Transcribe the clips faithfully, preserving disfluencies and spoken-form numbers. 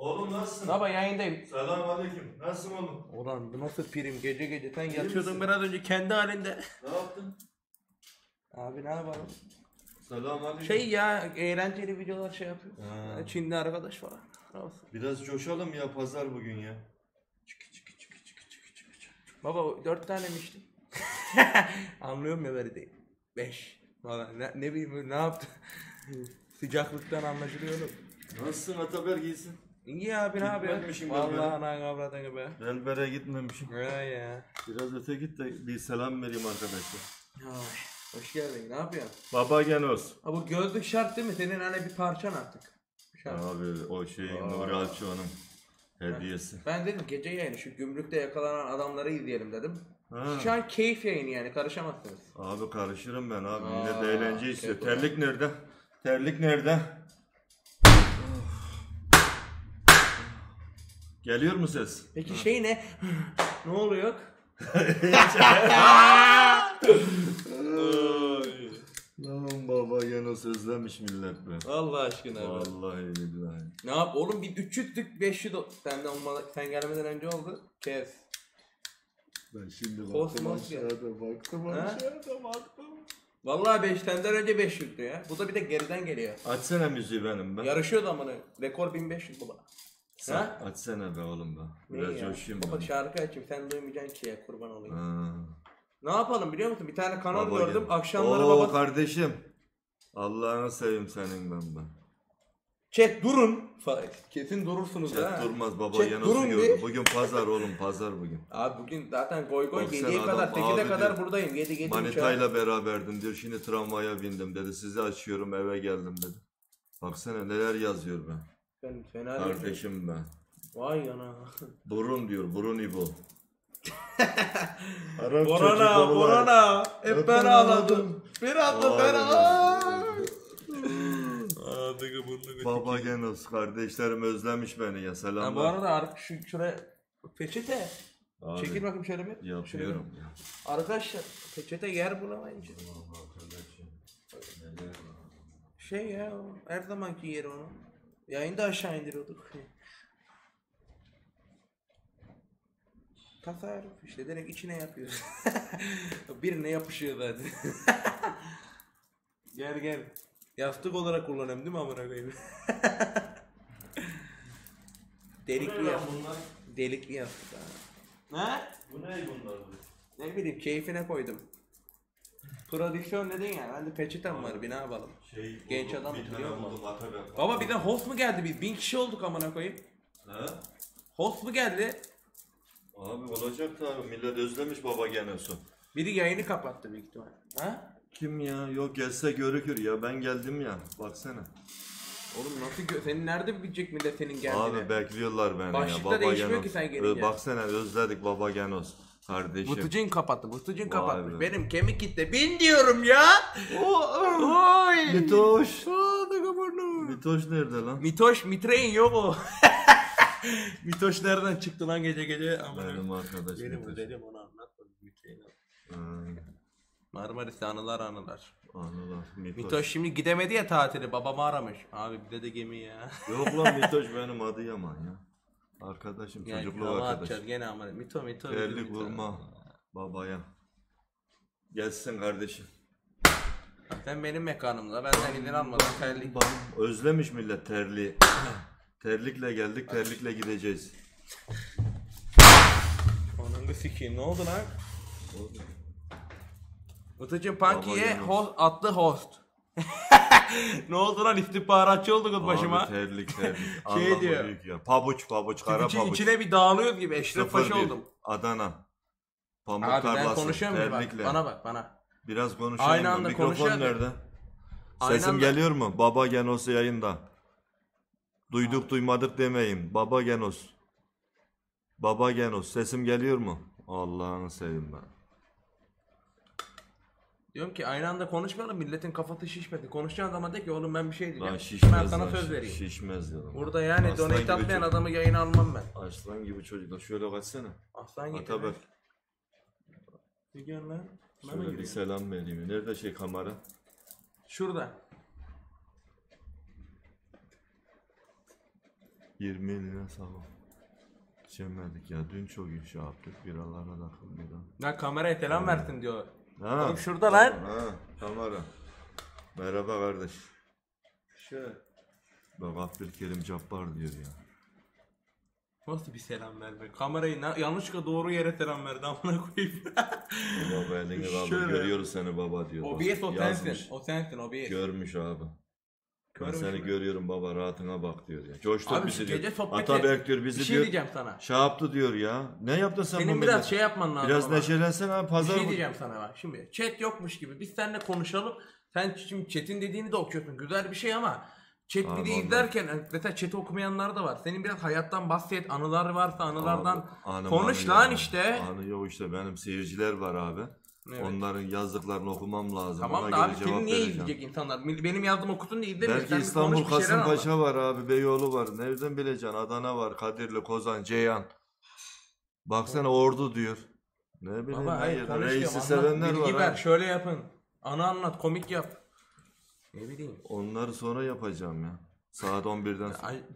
Oğlum nasılsın? Baba yayındayım. Selamünaleyküm. Nasılsın oğlum? Ulan bu nasıl prim gece gece sen İyi yatıyordun misin? biraz önce kendi halinde. Ne yaptın? Abi ne yapalım? Selamünaleyküm. Şey ya eğlenceli videolar şey yapıyor. Ha. Çinli arkadaş falan. Ne olsun? Biraz coşalım ya, pazar bugün ya. Çıkı çıkı çıkı çıkı çıkı çıkı çıkı. Baba dört tane mi içtin? Anlıyorum ya böyle değil. Beş. Valla ne, ne bileyim ne yaptı? Sıcaklıktan anlaşılıyor oğlum. Nasılsın Ataber, iyisin? İyi abi ne yapıyorsun? Gitmemişim Vallahi berbere. ana kavradını be. Berbere gitmemişim. Ya ya. Biraz öte git de bir selam vereyim arkadaşlar. Ay, hoş geldin. Ne yapıyorsun? Baba Genos. Ha bu gözlük şart değil mi? Senin hani bir parçan artık. Şart. Abi o şey Aa. Nuri Alço'nun hediyesi. Ben dedim gece yayını şu gümrükte yakalanan adamları izleyelim dedim. Ha. Şu an keyif yayını yani karışamazsınız. Abi karışırım ben abi. Aa, Millet eğlence istiyor. şey Terlik nerede? Terlik nerede? Geliyor mu ses? Peki şey ne? Ne oluyor? Lan baba Genos özlemiş millet be. Allah aşkına be. Vallahi billahi. Ne yap oğlum bir üç yüzlük beş yüz o- senden olmalı sen gelmeden önce oldu. Kes. Ben şimdi baktım Kosmos ya. aşağıda, baktım Ha? aşağıda, baktım. Vallahi beş senden önce beş yüzdü ya. Bu da bir de geriden geliyor. Açsana müziği benim be. Yarışıyordu amına. Rekor bin beş yüz baba. Sen Ha? açsana be oğlum be. Ne Biraz ya? coşayım Baba ben. şarkı açayım sen duymayacaksın ki ya kurban olayım. Ha. Ne yapalım biliyor musun? Bir tane kanal Baba gördüm. gel. Akşamları Oo baba. kardeşim. Allah'ını seveyim senin ben be. Chat durun. Fa- Kesin durursunuz Chat ha. durmaz baba, Chat Genos'u durun gördü. bir. Bugün pazar oğlum, pazar bugün. Abi bugün zaten goy goy Baksana yediye adam, kadar sekizde abi kadar diyor, buradayım. yedi yedi Manitayla beraberdim diyor. Şimdi tramvaya bindim dedi. Sizi açıyorum, eve geldim dedi. Baksana neler yazıyor ben. Ben fena değilim. Kardeşim ben. Vay ana. Burun diyor, burun İbo. Arap Korona, çocuk korona. Hep Hep ben ben ağladım. ağladım. Ben ağladım, Vay ben be. ağladım. Ağladık burnu Baba Genos, kardeşlerim özlemiş beni ya, Ha, selamlar. bu arada ar- şu şuraya peçete. Abi, Çekil bakayım şöyle bir. Şöyle yapıyorum bir. ya. Arkadaşlar peçete yer bulamayınca. Şey ya o, her zamanki yeri onun. Yayında aşağı indiriyorduk. Tasarruf işte direkt içine yapıyoruz. Birine yapışıyor zaten. Gel gel. Yastık olarak kullanıyorum değil mi amına koyayım? Delikli yastık. Delikli yastık ha. Ha? Bu ne bunlar? Ne bileyim keyfine koydum. Prodüksiyon dedin ya, ben de peçetem var bir ne yapalım. Şey, Genç buldum, adam bir biliyor tane musun? buldum, Ataber. Baba bir de host mu geldi biz? Bin kişi olduk amına koyayım. Ha? Host mu geldi? Abi olacak tabii, millet özlemiş Baba Genos'u. Biri yayını kapattı büyük ihtimal. Ha? Kim ya? Yok gelse görükür ya, ben geldim ya, baksana. Oğlum nasıl gö- senin nerede bilecek millet senin geldiğini? Abi bekliyorlar beni Başlıkta ya, Baba değişmiyor Genos. ki sen Ö, gelince. baksana özledik Baba Genos. Kardeşim. Bıtıcın kapattı, bıtıcın Vay kapatmış. be. Benim kemik kitle. Bin diyorum ya. Oy. Mitoş. Aa, da kabardı. Mitoş nerede lan? Mitoş, mitrein yok o. Mitoş nereden çıktı lan gece gece? Aman Benim arkadaş Benim Mitoş. dedim onu anlatmadım. Mitrein. Ha, Marmaris'te anılar anılar. anılar. Mitoş. Mitoş şimdi gidemedi ya tatili. Babamı aramış. Abi bir de gemi ya. Yok lan Mitoş benim Adıyaman ya. Arkadaşım, Yani çocukluk hava arkadaş. atacağız gene ama. Mito mito. Terlik mito. vurma babaya. Gelsin kardeşim. Sen benim mekanımda. Benden izin almadan terlik. Bak, özlemiş millet terliği. Terlikle geldik, terlikle gideceğiz. Onun da sikiyim. Ne oldu lan? Mıtıcım Baba Punky'ye yanıyor. host, attı host. Ne oldu lan istihbaratçı olduk başıma. Abi terlik terlik. Şey Allah diyor. büyük ya. Pabuç pabuç, kara İçi, pabuç. içine bir dağılıyor gibi Eşref Sıfır Paşa bir. oldum. Adana. Pamuk Abi ben tarlası, konuşuyorum ya bak. terlikle. Bana bak bana. Biraz konuşalım. Aynı mı? anda Mikrofon konuşuyor da- nerede? Aynı Sesim anda- geliyor mu? Baba Genos'u yayında. Duyduk duymadık demeyin. Baba Genos. Baba Genos. Sesim geliyor mu? Allah'ını seveyim ben. Diyorum ki aynı anda konuşmayalım milletin kafası şişmedi. Konuşacağın zaman de ki oğlum ben bir şey diyeceğim. Lan şişmez ben sana lan, söz şiş- vereyim. Şişmez ya. Burada yani Aslan donate gibi atmayan çocuk. adamı yayına almam ben. Aslan gibi çocuklar. Şöyle kaçsana. Aslan gibi. Ataber. Ne diyorsun lan? Bana mı Şöyle bir giriyorsun? selam vereyim. Nerede şey kamera? Şurada. yirmi lira sağ ol. İçemedik ya. Dün çok iş yaptık. Biralara takıldık. Lan kameraya selam versin diyor. Ha. Oğlum şurada lan. Ha, kamera. Merhaba kardeş. Şu. Bak Abdülkerim Cabbar diyor ya. Nasıl bir selam verme? Kamerayı na- yanlışlıkla doğru yere selam verdi amına koyayım. Baba elini kaldır. Şöyle. Görüyoruz seni baba diyor. O Bak, B S o yazmış. sensin. O sensin O B S. Görmüş abi. Ben Görmüş seni mü? görüyorum baba, rahatına bak diyor ya. Coştur Abi bizi şu diyor. gece sohbeti Atabek diyor bizi bir şey diyor. diyeceğim sana. Şey yaptı diyor ya. Ne yaptın sen Senin bu biraz millet? şey yapman lazım. Biraz ama. neşelensen abi, Bir pazar şey bu. diyeceğim sana bak şimdi. Chat yokmuş gibi. Biz seninle konuşalım. Sen şimdi chat'in dediğini de okuyorsun. Güzel bir şey ama chat Abi videoyu vallahi. izlerken mesela chat'i okumayanlar da var. Senin biraz hayattan bahset. Anılar varsa anılardan Abi, anı konuş manı lan ya. işte. Anı yok işte, benim seyirciler var abi. Evet. Onların yazdıklarını okumam lazım. Tamam Ona da göre abi cevap seni niye vereceğim. izleyecek insanlar? Benim yazdığım okutun da izlemiyor. Belki Sen bir İstanbul konuş, bir şeyler Kasımpaşa anlat. var abi, Beyoğlu var. Nereden bileceksin? Adana var, Kadirli, Kozan, Ceyhan. Baksana Ordu diyor. Ne bileyim Baba ben hayır ya. konuş Reisi diyorum. sevenler Anlat, var. bilgi ver. ha. Şöyle yapın. Anı anlat. Komik yap. Ne bileyim. Onları sonra yapacağım ya. Saat on birden sonra. Ay.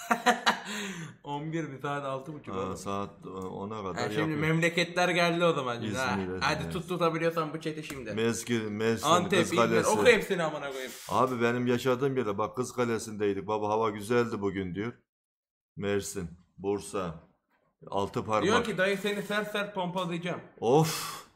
on bir mi saat altı buçuk Ha, oldu. saat ona kadar Ha, şimdi yapayım. memleketler geldi o zaman. şimdi, ha. İzmir'e, Hadi evet. tut tutabiliyorsan bu chat'i şimdi. Mezgir, Mersin, Antep, Kız İzmir. Kalesi. Oku hepsini amına koyayım. Abi benim yaşadığım yerde bak, Kız Kalesi'ndeydik. Baba hava güzeldi bugün diyor. Mersin, Bursa, altı Diyor parmak. ki dayı seni sert sert pompalayacağım. Of.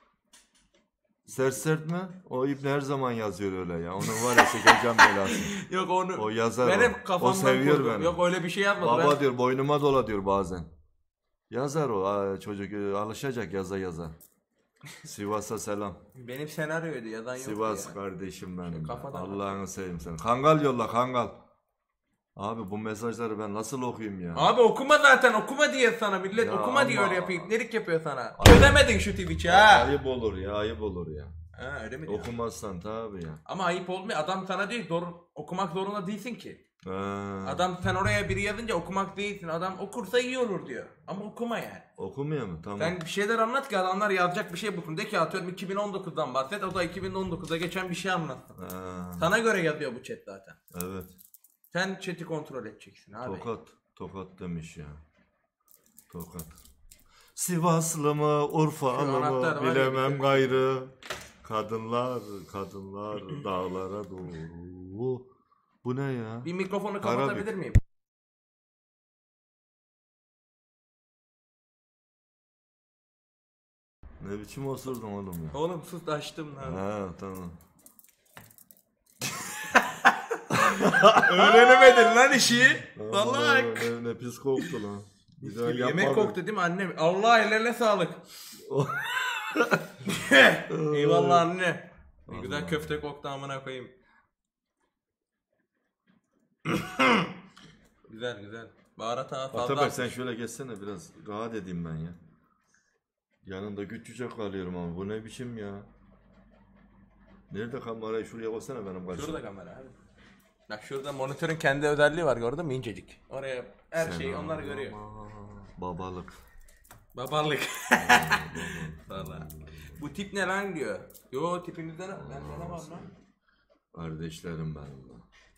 Sert sert mi? O İbni her zaman yazıyor öyle ya. Onun var ya, sikeceğim belasını. Yok onu O yazar ben o. hep O kafamdan seviyor kurdum. beni. Yok öyle bir şey yazmadı. Baba ben... diyor boynuma dola diyor bazen. Yazar o. Aa, çocuk e, alışacak yaza yaza. Sivas'a selam. Benim senaryoydu yazan yok Sivas ya. kardeşim benim. kafadan Allah'ını seveyim seni. Kangal yolla kangal. Abi bu mesajları ben nasıl okuyayım ya? Abi okuma zaten okuma diye sana millet Ya okuma diye ama- öyle yapıyor. İpnelik yapıyor sana. Çözemedin şu Twitch'i ha. Ayıp olur ya, ayıp olur ya. Ha öyle mi diyor? Okumazsan tabii ya. Ama ayıp olmuyor. Adam sana diyor ki, doğru okumak zorunda değilsin ki. Ha. Adam sen oraya biri yazınca okumak değilsin. Adam okursa iyi olur diyor. Ama okuma yani. Okumuyor mu? Tamam. Sen bir şeyler anlat ki adamlar yazacak bir şey bulsun. De ki atıyorum iki bin on dokuzdan bahset. O da iki bin on dokuzda geçen bir şey anlatsın. Ha. Sana göre yazıyor bu chat zaten. Evet. Sen chat'i kontrol edeceksin abi. Tokat. Tokat demiş ya. Tokat. Sivaslı mı, Urfalı Şu anahtar mı var ya, bilemem bir- gayrı. Kadınlar, kadınlar dağlara doğru. Bu ne ya? Bir mikrofonu Karabük. kapatabilir miyim? Ne biçim osurdun oğlum ya? Oğlum sus da açtım lan. Ha tamam. Öğrenemedin lan işi. Vallahi. Ne, ne pis koktu lan. Bir daha Yemek yapmadım. koktu değil mi annem? Allah ellerine sağlık. Eyvallah anne. Ne Allah. güzel köfte koktu amına koyayım. Güzel güzel. Baharat ha fazla. Atabek sen şöyle geçsene, biraz rahat edeyim ben ya. Yanında küçücük kalıyorum ama bu ne biçim ya? Nerede kamerayı, şuraya koysana benim karşıma. Şurada kamera abi. Bak şurada monitörün kendi özelliği var gördün mü incecik. Oraya her şeyi Selam. onlar görüyor. Babalık. Babalık. Valla. Bu tip ne lan diyor. Yo tipimizde ne? Ben ne var lan? Kardeşlerim ben.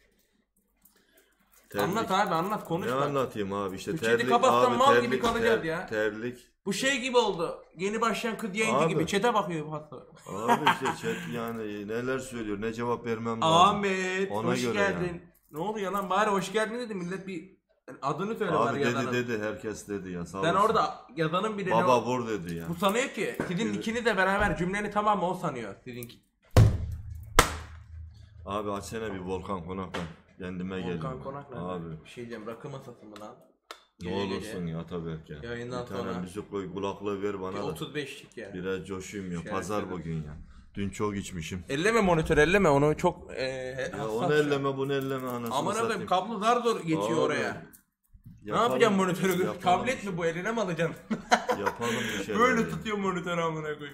Anlat abi anlat konuş Ne bak. anlatayım abi işte Bu chat'i terlik kapatsan abi, mal terlik, gibi kalacağız ter- ya. Terlik. Bu şey gibi oldu. Yeni başlayan kız yayıncı Abi. gibi. Çete bakıyor bu hasta. Abi işte chat yani neler söylüyor, ne cevap vermem lazım. Ahmet Ona hoş göre geldin. yani. Ne oluyor lan bari hoş geldin dedi millet bir adını söyle Abi bari dedi yazanın. dedi herkes dedi ya, sağ Sen olasın. orada yazanın biri Baba ne vur dedi ya. bu sanıyor ki sizin ikiniz de beraber cümleni tamamı o sanıyor sizinki. Abi açsana bir Volkan Konak'tan. Kendime geliyorum. Volkan Konak ne? Abi. Bir şey diyeceğim rakı masası mı lan? Ne Gece olursun gece. ya Atabek ya. Yayından bir tane sonra. müzik koy, kulaklığı ver bana Bir da. otuz beşlik yani. Biraz coşayım ya. Şey Pazar yapıyorum. bugün ya. Dün çok içmişim. Elleme monitör elleme onu çok e, Ya hassas onu şu an. elleme bunu elleme anasını Aman satayım. abim kablo zar zor geçiyor Abi, oraya. Ne yapalım- yapacağım monitörü? yapalım Tablet bir mi bu eline mi alacaksın? şey- Yapalım bir şeyler. Böyle ya. tutuyor monitörü amına koyayım.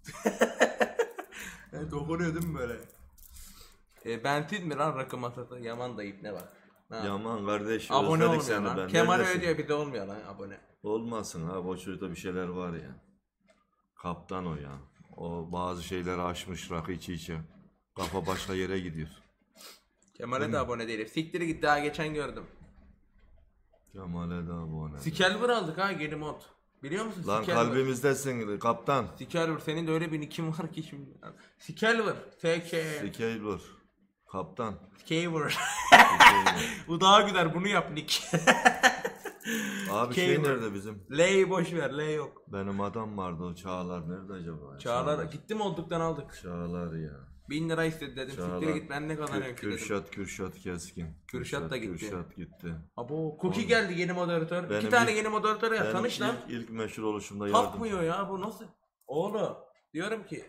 Evet dokunuyor değil mi böyle? E, bensiz mi lan rakı masası? Yaman da ipne bak. Ha. Yaman kardeş, Abone özledik olmuyor seni lan. ben. Kemal Neredesin? ödüyor bir de olmuyor lan abone. Olmasın abi, o çocukta bir şeyler var ya. Kaptan o ya. O bazı şeyleri aşmış rakı içi içe. Kafa başka yere gidiyor. Kemal'e de abone değilim. Siktir git daha geçen gördüm. Kemal'e de abone. Skelver aldık ha yeni mod. Biliyor musun Lan Skelver? kalbimizdesin kaptan. Skelver senin de öyle bir nickin var ki şimdi. Skelver. T K. Skelver. Kaptan. Skelver. Skelver. Bu daha güzel bunu yap nick. Abi şey Skelver. nerede bizim? L'yi boş ver L yok. Benim adam vardı o Çağlar nerede acaba? Çağlar gitti mi olduktan aldık. Çağlar ya. Bin lira istedi dedim. Çağlar. Siktir git ben ne kadar Kür- yok dedim. Kürşat Kürşat Keskin. Kürşat da gitti. Kürşat gitti. Abo Cookie geldi yeni moderatör. Benim İki tane ilk- yeni moderatör ya Benim tanış lan. ilk, ilk meşhur oluşumda yardım. Takmıyor ya bu nasıl? Oğlum diyorum ki.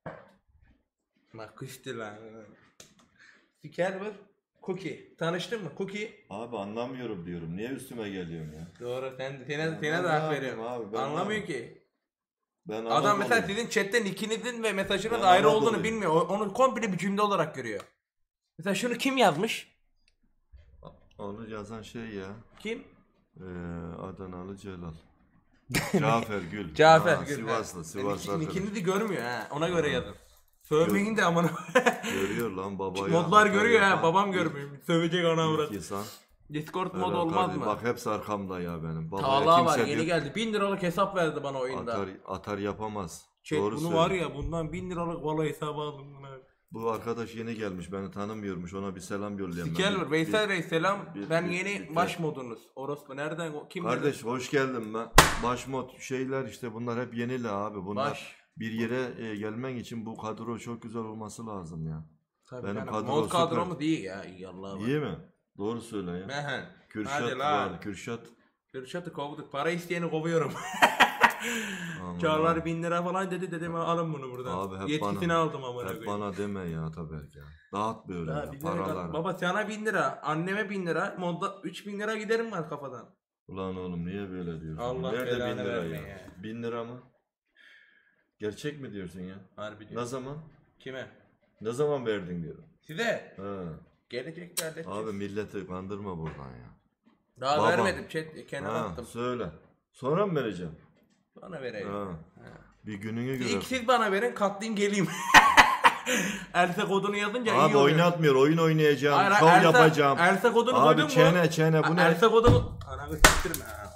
Bak kıştı lan. Skelver. Cookie. Tanıştın mı? Cookie. Abi anlamıyorum diyorum. Niye üstüme geliyorsun ya? Doğru sen sene, Ben sene de ne hak yapayım veriyorum. abi, ben Anlamıyor ne ki. Ben Adam Anadolu'yum. mesela sizin chatten ikinizin ve mesajının Ben ayrı olduğunu Anadolu'yum. bilmiyor. O- Onu komple bir cümle olarak görüyor. Mesela şunu kim yazmış? Onu yazan şey ya. Kim? Ee, Adanalı Celal. Cafer Gül. Cafer Ha, Gül. Sivaslı. Ha. Sivaslı. Yani arkadaş. ikinizi görmüyor ha. Ona göre yazın. Sövmeyin de amına. Görüyor lan babayı. Modlar Hatta görüyor ha. yapan Babam ilk- görmüyor. Sövecek ana ilk avrat. insan. Discord Öyle mod olmaz kardeşim. mı? Bak hepsi arkamda ya benim. Babaya Tağla var kimse yeni bir geldi. Bin liralık hesap verdi bana oyunda. atar, atar yapamaz. Chat Doğru bunu söylüyor. var ya bundan bin liralık valla hesabı aldım buna. Bu arkadaş yeni gelmiş. Beni tanımıyormuş. Ona bir selam yollayayım. ben. Skelver, Bir- Veysel bir- Reis selam. bir- Ben bir- yeni bir- baş modunuz. Orospu nereden? Kim Kardeş hoş geldin ben. Başmot şeyler işte bunlar hep yenili abi. Bunlar Baş. bir yere e, gelmen için bu kadro çok güzel olması lazım ya. Tabii Benim yani kadro mod süper. kadro mu değil ya. İyi Allah'a bak. İyi mi? Doğru söyle ya. Mehen. Kürşat Hadi lan. var. Kürşat. Kürşat'ı kovduk. Para isteyeni kovuyorum. Aman Çağlar abi. bin lira falan dedi dedim alın bunu buradan. Abi hep Yetkisini bana, aldım ama. hep bana deme ya Taberk ya. Dağıt böyle Ha, ya, bin lira- paralar. Baba sana bin lira. Anneme bin lira. Modda üç bin lira giderim var kafadan. Ulan oğlum niye böyle diyorsun? Allah Nerede belanı bin lira verme ya? ya. Bin lira mı? Gerçek mi diyorsun ya? Harbi Ne diyor. zaman? Kime? Ne zaman verdin diyorum. Size. Ha. Geleceklerde. Abi milleti kandırma buradan ya. Daha Baba. vermedim. Chat kenara Ha, attım. söyle. Sonra mı vereceğim? Bana vereyim. Ha. Bir gününü İlk göre. siz bana verin katlayayım geleyim. Erse kodunu yazınca iyi Abi oluyor. oynatmıyor. Oyun oynayacağım. Hayır, şov Erse- yapacağım. Erse kodunu koydun Abi mu? çene çene bu ne? Erse kodunu... Ananı siktirme ha.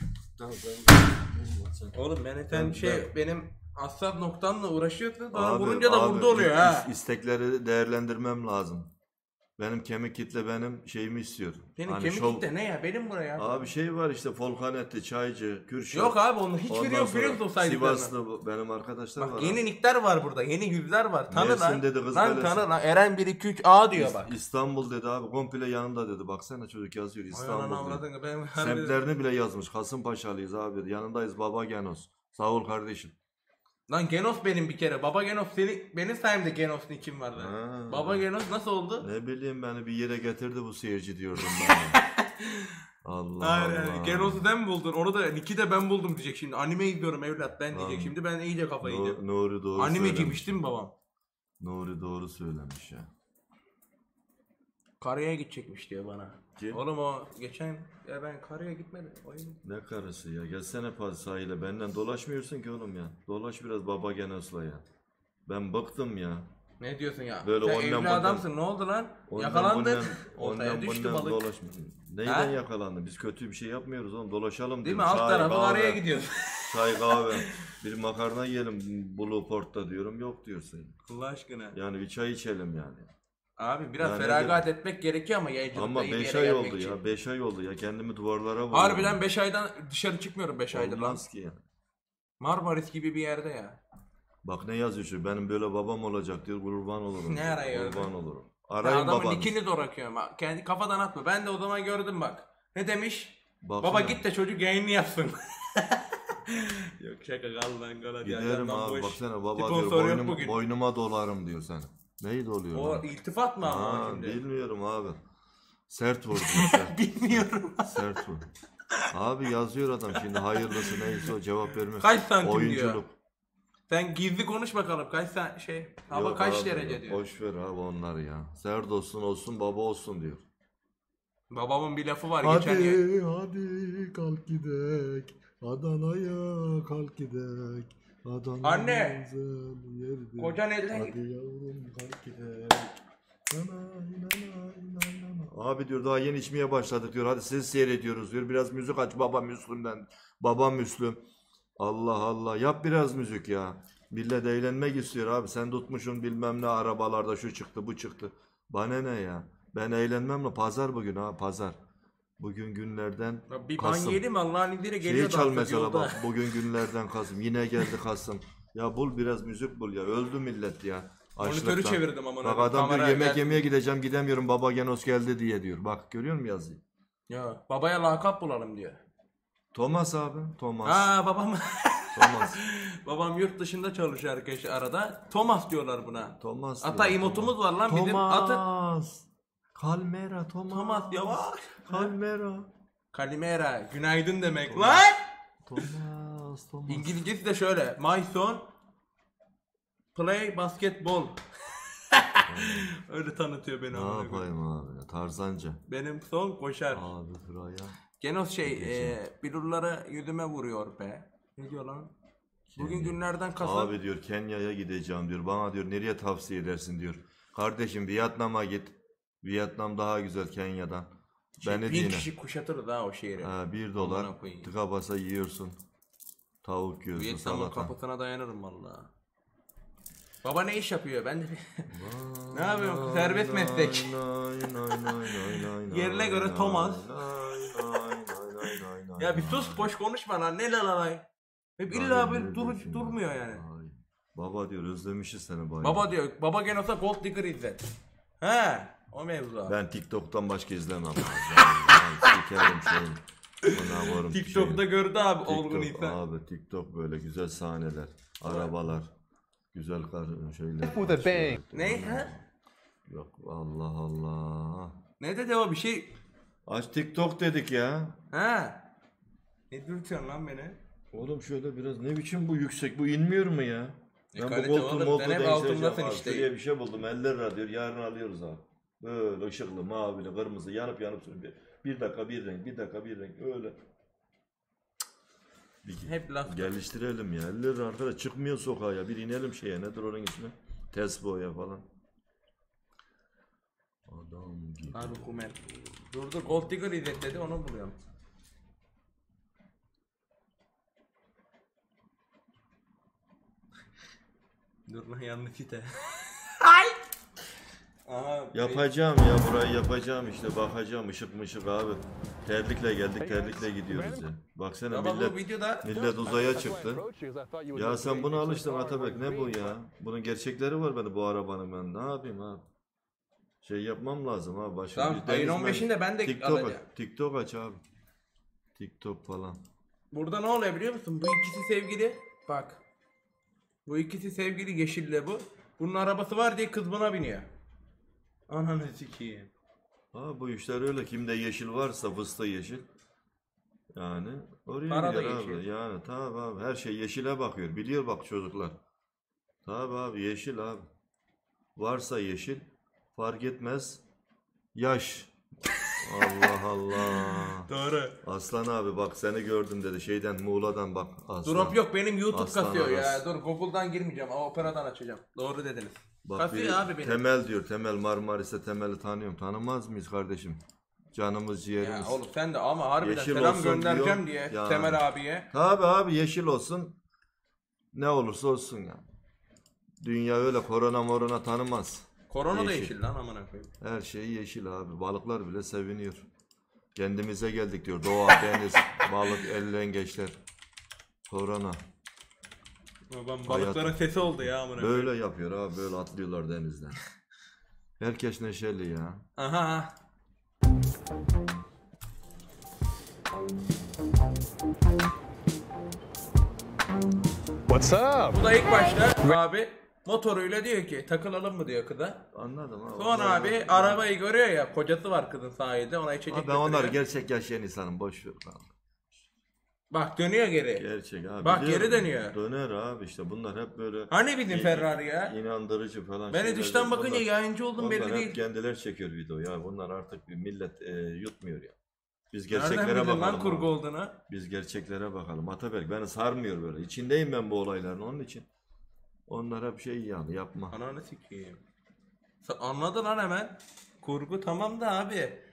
Oğlum ben sen Ben- şey ben- benim asap noktamla uğraşıyorsun sonra Abi, vurunca da abi, burada oluyor is- ha. istekleri değerlendirmem lazım. Benim kemik kitle benim şeyimi istiyor. Senin Hani kemik şov- kitle ne ya benim buraya. Abi şey var işte Volkanetli, Çaycı, Kürşat. Yok abi onun hiçbiri Ondan yok sonra biliyor musun o saydıklarını? Sivaslı bu- benim arkadaşlar var. Bak yeni nickler var burada yeni yüzler var. Tanı lan. Mersin dedi, kız Lan kalesi. tanı lan Eren bir iki üç A diyor İs- bak. İstanbul dedi abi komple yanında dedi. Baksana çocuk yazıyor Ay İstanbul ananı dedi. avradını, ben harbi- Semtlerini bile yazmış. Kasımpaşalıyız abi. Yanındayız Baba Genos. Sağ ol kardeşim. Lan Genos benim bir kere. Baba Genos seni benim sayemde Genos nickim var lan. Ha. Baba Genos nasıl oldu? Ne bileyim beni bir yere getirdi bu seyirci diyordum ben. Allah Hayır Allah. yani Genos'u sen mi buldun? Onu da Nick'i de ben buldum diyecek şimdi. Anime izliyorum evlat ben diyecek Lan. şimdi. Ben iyice kafayı No- yiyeceğim. Nuri doğru Animeciymiş söylemiş. değil mi babam? Nuri doğru söylemiş ya. Karaya gidecekmiş diyor bana. Kim? Oğlum o geçen ya ben karaya gitmedim. Oyun. Ne karısı ya? Gelsene Paz sahile. Benden dolaşmıyorsun ki oğlum ya. Dolaş biraz Baba Genos'la ya. Ben bıktım ya. Ne diyorsun ya? Böyle Sen ondan evli bundan- adamsın ne oldu lan? Ondan Yakalandın. bundan- Ortaya Ondan düştü bundan balık. dolaşma. Neyden Ha? yakalandı? Biz kötü bir şey yapmıyoruz oğlum. Dolaşalım Değil mi? diyorum. Alt Çay, tarafı kahve, araya gidiyoruz. Çay kahve. Bir makarna yiyelim Blue Port'ta diyorum. Yok diyorsun. Allah aşkına. Yani bir çay içelim yani. Abi biraz Yani feragat etmek gerekiyor ama yayıncılıkta Ama iyi bir beş yere ay gelmek oldu için. ya. beş ay oldu ya. Kendimi duvarlara vurdum. Harbiden beş aydan dışarı çıkmıyorum beş aydır lan. Olmaz ki ya. Marmaris gibi bir yerde ya. Bak ne yazıyor şu. Benim böyle babam olacak diyor. Kurban olurum. Ne diyor. arıyor Kurban orada? olurum. Ben Arayın adamın babanızı. ikini de bırakıyorum. ha. Kendi kafadan atma. Ben de o zaman gördüm bak. Ne demiş? Baksana. Baba git de çocuk yayını yapsın. Yok şaka kal lan kal hadi. Giderim yandan abi boş. baksana baba Sponsor diyor yok boynum, bugün. boynuma dolarım diyor sen. Neydi oluyor O lan? iltifat mı ama Ha, o şimdi? bilmiyorum abi. Sert vurdu. sert. Bilmiyorum. Sert vurdu. Abi yazıyor adam şimdi hayırlısı neyse o cevap vermek. Kaç santim Oyunculuk. diyor. Sen gizli konuş bakalım. Kaç sen şey hava Yok kaç abi, derece yok. diyor. Boş ver abi onları ya. Sert olsun olsun baba olsun diyor. Babamın bir lafı var Hadi geçen gün. hadi kalk gidek. Adana'ya kalk gidek. Adana Anne! güzel yerdir. Kocan elden Hadi yavrum kalk gidek. Nanay, nanay, nanay, nanay. Abi diyor daha yeni içmeye başladık diyor. Hadi sizi seyrediyoruz diyor. Biraz müzik aç baba Müslüm'den. Baba Müslüm. Allah Allah. Yap biraz müzik ya. Millet eğlenmek istiyor abi. Sen tutmuşsun bilmem ne arabalarda şu çıktı bu çıktı. Bana ne ya? Ben eğlenmemle pazar bugün ha pazar. Bugün günlerden Bir Kasım. ban yedim Allah'ın izniyle Şeyi geliyor. çal mesela bak bugün günlerden Kasım. Yine geldi Kasım. Ya bul biraz müzik bul ya. Öldü millet ya. Monitörü Açlıktan. çevirdim ama. Bak adam diyor yemek yemeye gideceğim gidemiyorum baba Genos geldi diye diyor. Bak görüyor musun yazıyı? Ya babaya lakap bulalım diyor. Thomas abi. Thomas. Ha babam. Thomas. Babam yurt dışında çalışıyor arkadaşlar arada. Thomas diyorlar buna. Thomas. Hatta diyor, emotumuz Thomas. var lan bizim. Atı. Thomas. Kalmera Thomas. Thomas yavaş. Kalmera. Kalimera. Günaydın demek lan. Thomas. Thomas. İngilizcesi de şöyle. My son play basketball. Öyle tanıtıyor beni. Ne amına koyayım. yapayım abi ya Tarzanca. Benim son koşar. Abi buraya. Genos şey e, billurları yüzüme vuruyor be. Ne diyor lan? Bugün günlerden Kasım. Abi diyor Kenya'ya gideceğim diyor. Bana diyor nereye tavsiye edersin diyor. Kardeşim Vietnam'a git. Vietnam daha güzel Kenya'dan. Şey, Beni bin dinle. kişi kuşatır daha o şehri. Ha, bir dolar Amına koyayım. tıka basa yiyorsun. Tavuk yiyorsun Vietnam'ın salata. kapısına dayanırım valla. Baba ne iş yapıyor? Ben de ne yapıyorum? Serbest meslek. Yerine göre Thomas. Ya bir sus boş konuşma lan ne lalay. Hep illa bir dur, durmuyor yani. Ay. Baba diyor özlemişiz seni bayağı. Baba diyor baba gene olsa Gold Digger izlet. He o mevzu. Ben TikTok'tan başka izlemem abi. Yani, sikerim şeyim. Bana varım TikTok'ta şeyim. gördü abi TikTok olgun insan. abi TikTok böyle güzel sahneler, arabalar, güzel kar şeyler. With a bang. Ne ha? Yok Allah Allah. Ne dedi o bir şey? Aç TikTok dedik ya. Ha? Ne dürtüyorsun lan beni? Oğlum şöyle biraz ne biçim bu yüksek bu inmiyor mu ya? E, Ben bu kalite koltuğu oğlum, moltuğu sen hep değiştireceğim altındasın abi. işte. Şuraya bir şey buldum elli lira diyor yarın alıyoruz abi. Böyle ışıklı mavili kırmızı yanıp yanıp sönüyor. Bir dakika bir renk bir dakika bir renk öyle. Bir Hep laf. geliştirelim ya. elli lira arkadaş çıkmıyor sokağa ya. Bir inelim şeye nedir onun ismi? Tesbo'ya falan. Adam gibi. Abi kumen. Dur dur Gold Digger izlet dedi onu buluyorum. Dur lan yanlış site. Ay! Aha, Yapacağım ya burayı yapacağım işte bakacağım ışık mışık abi. Terlikle geldik terlikle gidiyoruz ya. Baksana Baba millet bu videoda millet uzaya çıktı. Ya sen bunu alıştın Atabek ne bu ya? Bunun gerçekleri var benim bu arabanın ben ne yapayım abi? Şey yapmam lazım abi başka Tamam, bir ayın deniz on beşinde ben de TikTok alacağım. aç, TikTok aç abi. TikTok falan. burada ne oluyor biliyor musun? Bu ikisi sevgili. Bak. Bu ikisi sevgili yeşille bu. Bunun arabası var diye kız buna biniyor. Ananı sikeyim. Ha bu işler öyle kimde yeşil varsa fıstığı yeşil. Yani oraya Para da gider abi. yeşil. Yani tabi abi her şey yeşile bakıyor. Biliyor bak çocuklar. Tabi abi yeşil abi. Varsa yeşil fark etmez. Yaş. Allah Allah. Doğru. Aslan abi bak seni gördüm dedi. Şeyden Muğla'dan bak. Aslan. Drop yok benim YouTube Aslan kasıyor ya. arası. Dur Google'dan girmeyeceğim ama Opera'dan açacağım. Doğru dediniz. Bak kasıyor biri abi benim. Temel diyor. Temel Marmaris'te Temel'i tanıyorum. Tanımaz mıyız kardeşim? Canımız ciğerimiz. Ya oğlum sen de ama harbiden Yeşil selam olsun göndereceğim diyor. diye Ya. Temel abiye. Tabi abi yeşil olsun. Ne olursa olsun ya. Dünya öyle korona morona tanımaz. Korona da Yeşil. yeşil lan amına koyayım. Her şey yeşil abi. Balıklar bile seviniyor. Kendimize geldik diyor. Doğu Akdeniz, balık, ellengeçler. Korona. Babam balıkların sesi oldu ya amına koyayım. Böyle yapıyor abi. Böyle atlıyorlar denizden. Herkes neşeli ya. Aha. What's up? Bu da ilk başta abi motoruyla diyor ki takılalım mı diyor kıza. Anladım abi. Sonra abi arabayı görüyor ya kocası var kızın sahilde ona içecek Abi ben onları götürüyor. gerçek yaşayan insanım. Boş ver abi. Bak dönüyor geri. Gerçek abi. Bak, biliyorum. geri dönüyor. Döner abi işte bunlar hep böyle Hani bizim İ- Ferrari ya? inandırıcı falan Beni şeyler dıştan değil. bakınca Bunlar- yayıncı oldum Onlar belli hep değil. kendiler çekiyor video ya. Bunlar artık bir millet e, yutmuyor ya. Biz Nereden gerçeklere bildin bakalım. lan kurgu abi. olduğunu? Biz gerçeklere bakalım. Ataberk beni sarmıyor böyle. İçindeyim ben bu olayların onun için. Onlar hep şey yani yapma. Ananı sikeyim. Sen anladın lan hemen. Kurgu tamam da abi.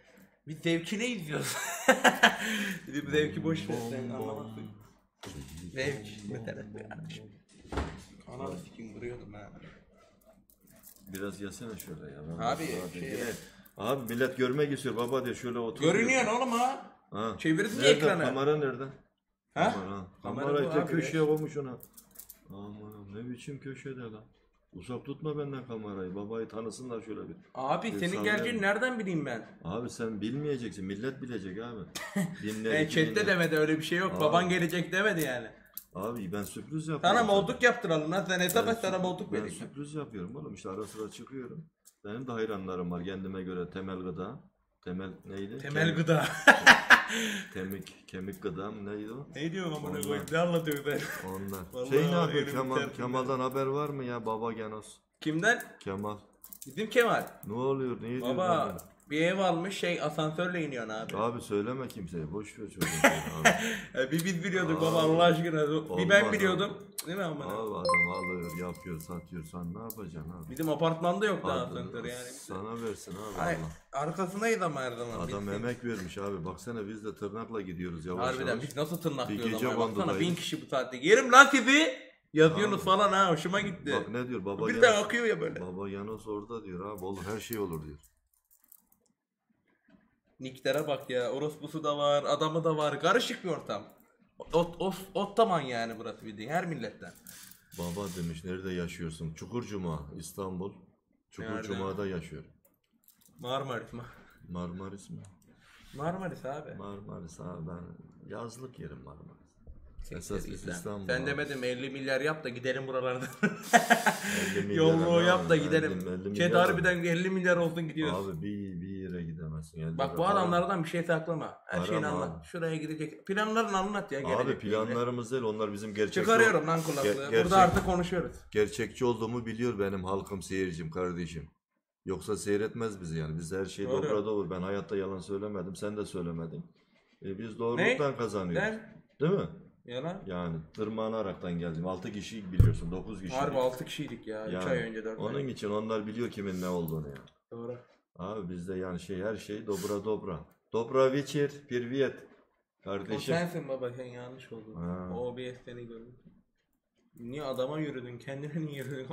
Biz zevkine izliyoruz. Bizim zevki boş ver sen anlamazsın. Zevk meselesi kardeşim. Ananı sikim duruyordum ha. Biraz yesene şöyle ya. Ben Abi, abi, şey- yine- abi millet görmek istiyor baba diyor şöyle otur. Görünüyor oğlum ha. Ha. Çevirdin mi Nerede? ekranı? Kamera nerede? Ha? Kamera. Kamera Kamera bu işte abi. köşeye koymuş ona. Aman ne biçim köşede lan. Uzak tutma benden kamerayı. Babayı tanısınlar şöyle bir. Abi Bir senin sallayalım. geleceğini nereden bileyim ben? Abi sen bilmeyeceksin. Millet bilecek abi. Dinle, E, iki chatte dinle. demedi öyle bir şey yok. Abi. Baban gelecek demedi yani. Abi ben sürpriz yapıyorum. Sana sana. molduk yaptıralım lan. Sen hesap Ben et sana sürpriz- molduk Ben vereyim. sürpriz yapıyorum oğlum. İşte ara sıra çıkıyorum. Benim de hayranlarım var kendime göre. Temel gıda. Temel neydi? Temel Kemik- gıda. Kemik, kemik gıda mı neydi o? Ne diyorsun amına Onlar. koyayım? Ne anlatıyorsun sen? Onlar. Vallahi şey ne var, yapıyor elim Kemal? tertemiz. Kemal'dan haber var mı ya? Baba Genos. Kimden? Kemal. Bizim Kemal. Ne oluyor? Ne diyor? Baba bir ev almış şey asansörle iniyorsun abi. Abi söyleme kimseye. Boş ver çocuğu. abi. E, bir biz biliyorduk Abi. baba Allah aşkına. Bir ben Olmaz biliyordum. Değil mi amına? Abi adam alıyor, yapıyor, satıyor. Sen ne yapacaksın abi? Bizim apartmanda yok daha Adam asansör yani. Sana versin abi. Ay, Allah. arkasındayız ama her zaman. Adam Biz- emek vermiş abi. Baksana biz de tırnakla gidiyoruz yavaş Harbiden yavaş. biz nasıl Bir tırnaklıyoruz gece ama baksana bandındayız. bin kişi bu saatte. Yerim lan sizi. Yazıyorsunuz Abi. falan ha hoşuma gitti. Bak ne diyor baba Bir de Yanos. akıyor ya böyle. Baba Yanos orada diyor abi. Olur her şey olur diyor. Niklere bak ya. Orospusu da var, adamı da var. Karışık bir ortam. Ot, ot, ottaman yani burası bildiğin her milletten. Baba demiş nerede yaşıyorsun? Çukurcuma İstanbul. Çukurcuma'da yaşıyor. Marmaris mi? Marmaris mi? Marmaris abi. Marmaris abi ben yazlık yerim Marmaris. Esas Siktir biz git lan. İstanbul. Sen abi. demedin mi elli milyar yap da gidelim buralardan. elli milyara Yolluğu ne yap da abi? gidelim. elli- elli Chat milyar harbiden elli milyar olsun gidiyoruz. Abi bir, bir yere gidemezsin. elli Bak bu lira. adamlardan bir şey saklama. Her Param şeyini abi. anlat. Şuraya gidecek. Planlarını anlat ya. Abi gelecek planlarımız değil onlar bizim ilgili. gerçekçi Çıkarıyorum lan kulaklığı. Ge- gerçek- Burada artık konuşuyoruz. gerçekçi olduğumu biliyor benim halkım seyircim kardeşim. Yoksa seyretmez bizi yani. Biz her şey Doğru. dobra doğru. Ben hayatta yalan söylemedim. Sen de söylemedin. E, biz doğruluktan kazanıyoruz. Ne? Değil mi? Yalan. Yani tırmanaraktan geldim. altı kişi biliyorsun. dokuz kişi. Harbi altı kişiydik ya. üç Yani ay önce dört ay. Onun için onlar biliyor kimin ne olduğunu ya. Doğru. Abi bizde yani şey her şey dobra dobra. Dobra večer, pirviet. O Kardeşim. sensin baba sen yanlış oldun. Ha. O O B S seni gördüm. Niye adama yürüdün? Kendine niye yürüdün?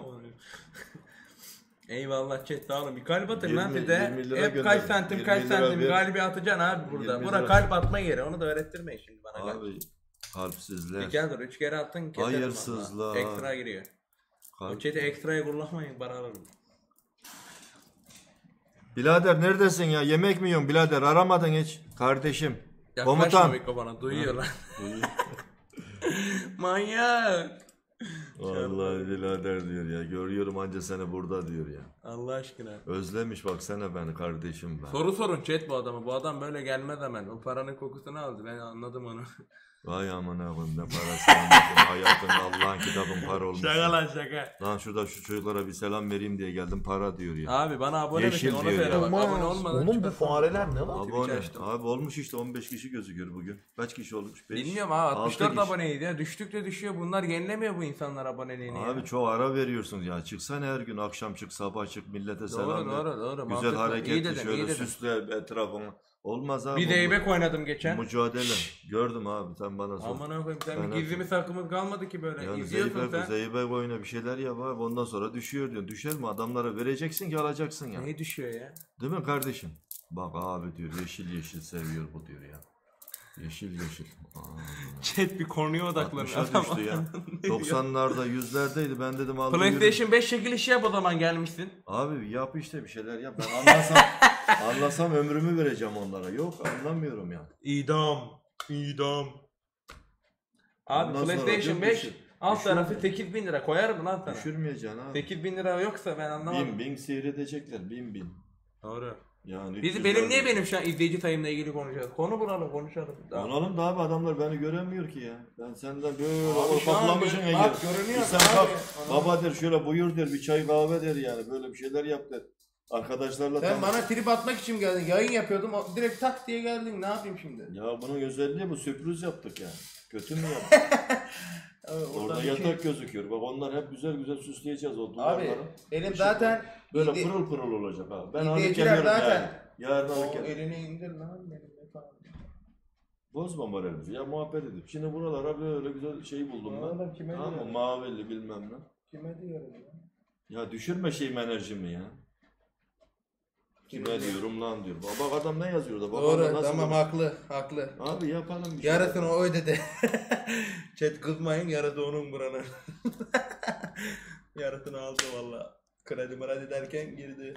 Eyvallah chat sağ olun. Bir kalp atın lan yirmi size. yirmi lira Hep gönder. kaç santim yirmi kaç lira santim ver. galibi atacaksın abi burada. yirmi Bura lira. kalp atma yeri. Onu da öğrettirmeyin şimdi bana. Abi, Abi kalpsizler. bir kere dur. Üç kere attın. keserim Hayırsızlar. valla. Ekstra giriyor. O Kalp... chat'i ekstraya kullanmayın. Bana alırım. Birader neredesin ya? Yemek mi yiyorsun birader? Aramadın hiç. Kardeşim. Yaklaşma Komutan. mikrofona. Duyuyor lan. Manyak. Vallahi birader diyor ya. Görüyorum anca seni burada diyor ya. Allah aşkına. Özlemiş baksana beni kardeşim ben. Soru sorun chat bu adama. Bu adam böyle gelmez hemen. O paranın kokusunu aldı. Ben anladım onu. Vay amına koyayım ne parası almışsın. Hayatında Allah'ın kitabın para olmuş. Şaka lan şaka. Lan şurada şu çocuklara bir selam vereyim diye geldim para diyor ya. Abi bana abone Yeşil misin onu diyor söyle ya. bak. Abone olmadan Oğlum bu çıkarsan- fareler ne lan? Abone. açtım. Abi olmuş işte on beş kişi gözüküyor bugün. Kaç kişi olmuş? beş Bilmiyorum abi altmış dört altı kişi. aboneydi ya. Düştükçe düşüyor. Bunlar yenilemiyor bu insanlar aboneliğini ya. Abi çok ara veriyorsun ya. Çıksana her gün akşam çık sabah çık millete selam Doğru ver. doğru doğru. Güzel Mantıklı. İyi hareketli dedin, iyi şöyle dedin. süsle etrafını. Olmaz abi. Bir bu- zeybek oynadım geçen. Mücadele. Gördüm abi sen bana sor. Aman koyayım sen Ben bir gizlimiz saklımız kalmadı ki böyle. Yani İzliyorsun zeybek, sen. zeybek oyuna bir şeyler yap abi ondan sonra düşüyor diyor. Düşer mi? Adamlara vereceksin ki alacaksın ya. Neyi düşüyor ya? Değil mi kardeşim? Bak abi diyor yeşil yeşil seviyor bu diyor ya. Yeşil yeşil. Aa, Chat bir konuya odaklanıyor. altmışa düştü ya. doksanlarda yüzlerdeydi ben dedim aldım. PlayStation beş çekilişi yap o zaman gelmişsin. Abi yap işte bir şeyler yap. Ben anlasam, anlasam ömrümü vereceğim onlara. Yok anlamıyorum ya. İdam. İdam. Abi Ondan sonra PlayStation diyor, beş düşür- alt düşür- tarafı sekiz bin lira koyar mı lan sana? Düşürmeyeceksin abi. sekiz bin lira yoksa ben anlamadım. Bin bin seyredecekler bin bin. Doğru. Yani Bizi üç yüz benim lira- niye benim şu an izleyici sayımla ilgili konuşuyoruz? Konu bulalım konuşalım. Daha. Onalım da abi adamlar beni göremiyor ki ya. Ben senden böyle Abi şu an toplamışsın gör- Ege. bak görünüyor Bir sen abi. bak baba der şöyle buyur der bir çay kahve der yani böyle bir şeyler yap der. Arkadaşlarla Sen tanış- bana trip atmak için geldin. Yayın yapıyordum. o- Direkt tak diye geldin. Ne yapayım şimdi? Ya bunun özelliği bu sürpriz yaptık yani. Kötü mü yaptık? Abi, Orada oradan bir yatak şey- gözüküyor. Bak onlar hep güzel güzel süsleyeceğiz o Abi duvarları. benim Bir zaten Böyle izle- pırıl pırıl olacak abi. Ben hani izleyiciler geliyorum zaten yani. Yarın O hareket. elini indir lan benim. Bozma moralimizi ya, muhabbet edip. Şimdi buralara böyle güzel şey buldum ben. Oğlum kime Tamam mı? diyorum? Mavili bilmem ne. Kime diyorum ya? Ya düşürme şeyim enerjimi ya. Kime diyorum lan diyor. Bak adam ne yazıyor da. Bak adam Doğru nasıl tamam konuşuyor. haklı haklı. Abi yapalım bir şey. Yarısını o ödedi. Chat kızmayın yarısı onun buranın. Yarısını aldı valla. Kredi mredi derken girdi.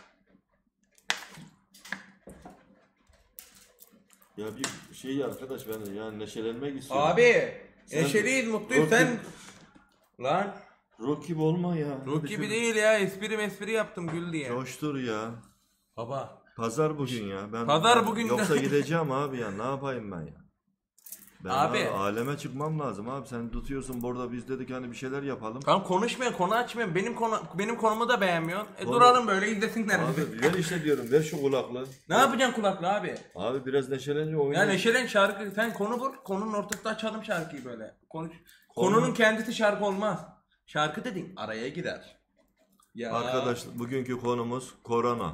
Ya bir şey arkadaş ben yani neşelenmek istiyorum. Abi Sen- neşeliyiz mutluyuz Rocky- sen. Lan Rock gibi olma ya. Ruh gibi değil ya espri mespri yaptım gül diye. Coştur ya. Baba. Pazar bugün ya. Ben Pazar bugün. Yoksa gideceğim abi ya. Ne yapayım ben ya? Ben Abi. abi, aleme çıkmam lazım abi. Sen tutuyorsun burada, biz dedik hani bir şeyler yapalım. Tamam konuşmayın konu açmayın benim konu benim konumu da beğenmiyorsun. E Konu- duralım böyle izlesinler bizi. Abi ver işte diyorum, ver şu kulaklığı. Ne yapacaksın kulakla abi? Abi biraz neşelenince oynuyor. Ya neşelen şarkı sen konu bul konunun ortasında açalım şarkıyı böyle. Konuş. Konu- Konunun kendisi şarkı olmaz. Şarkı dedin araya girer. Ya. Arkadaşlar bugünkü konumuz korona.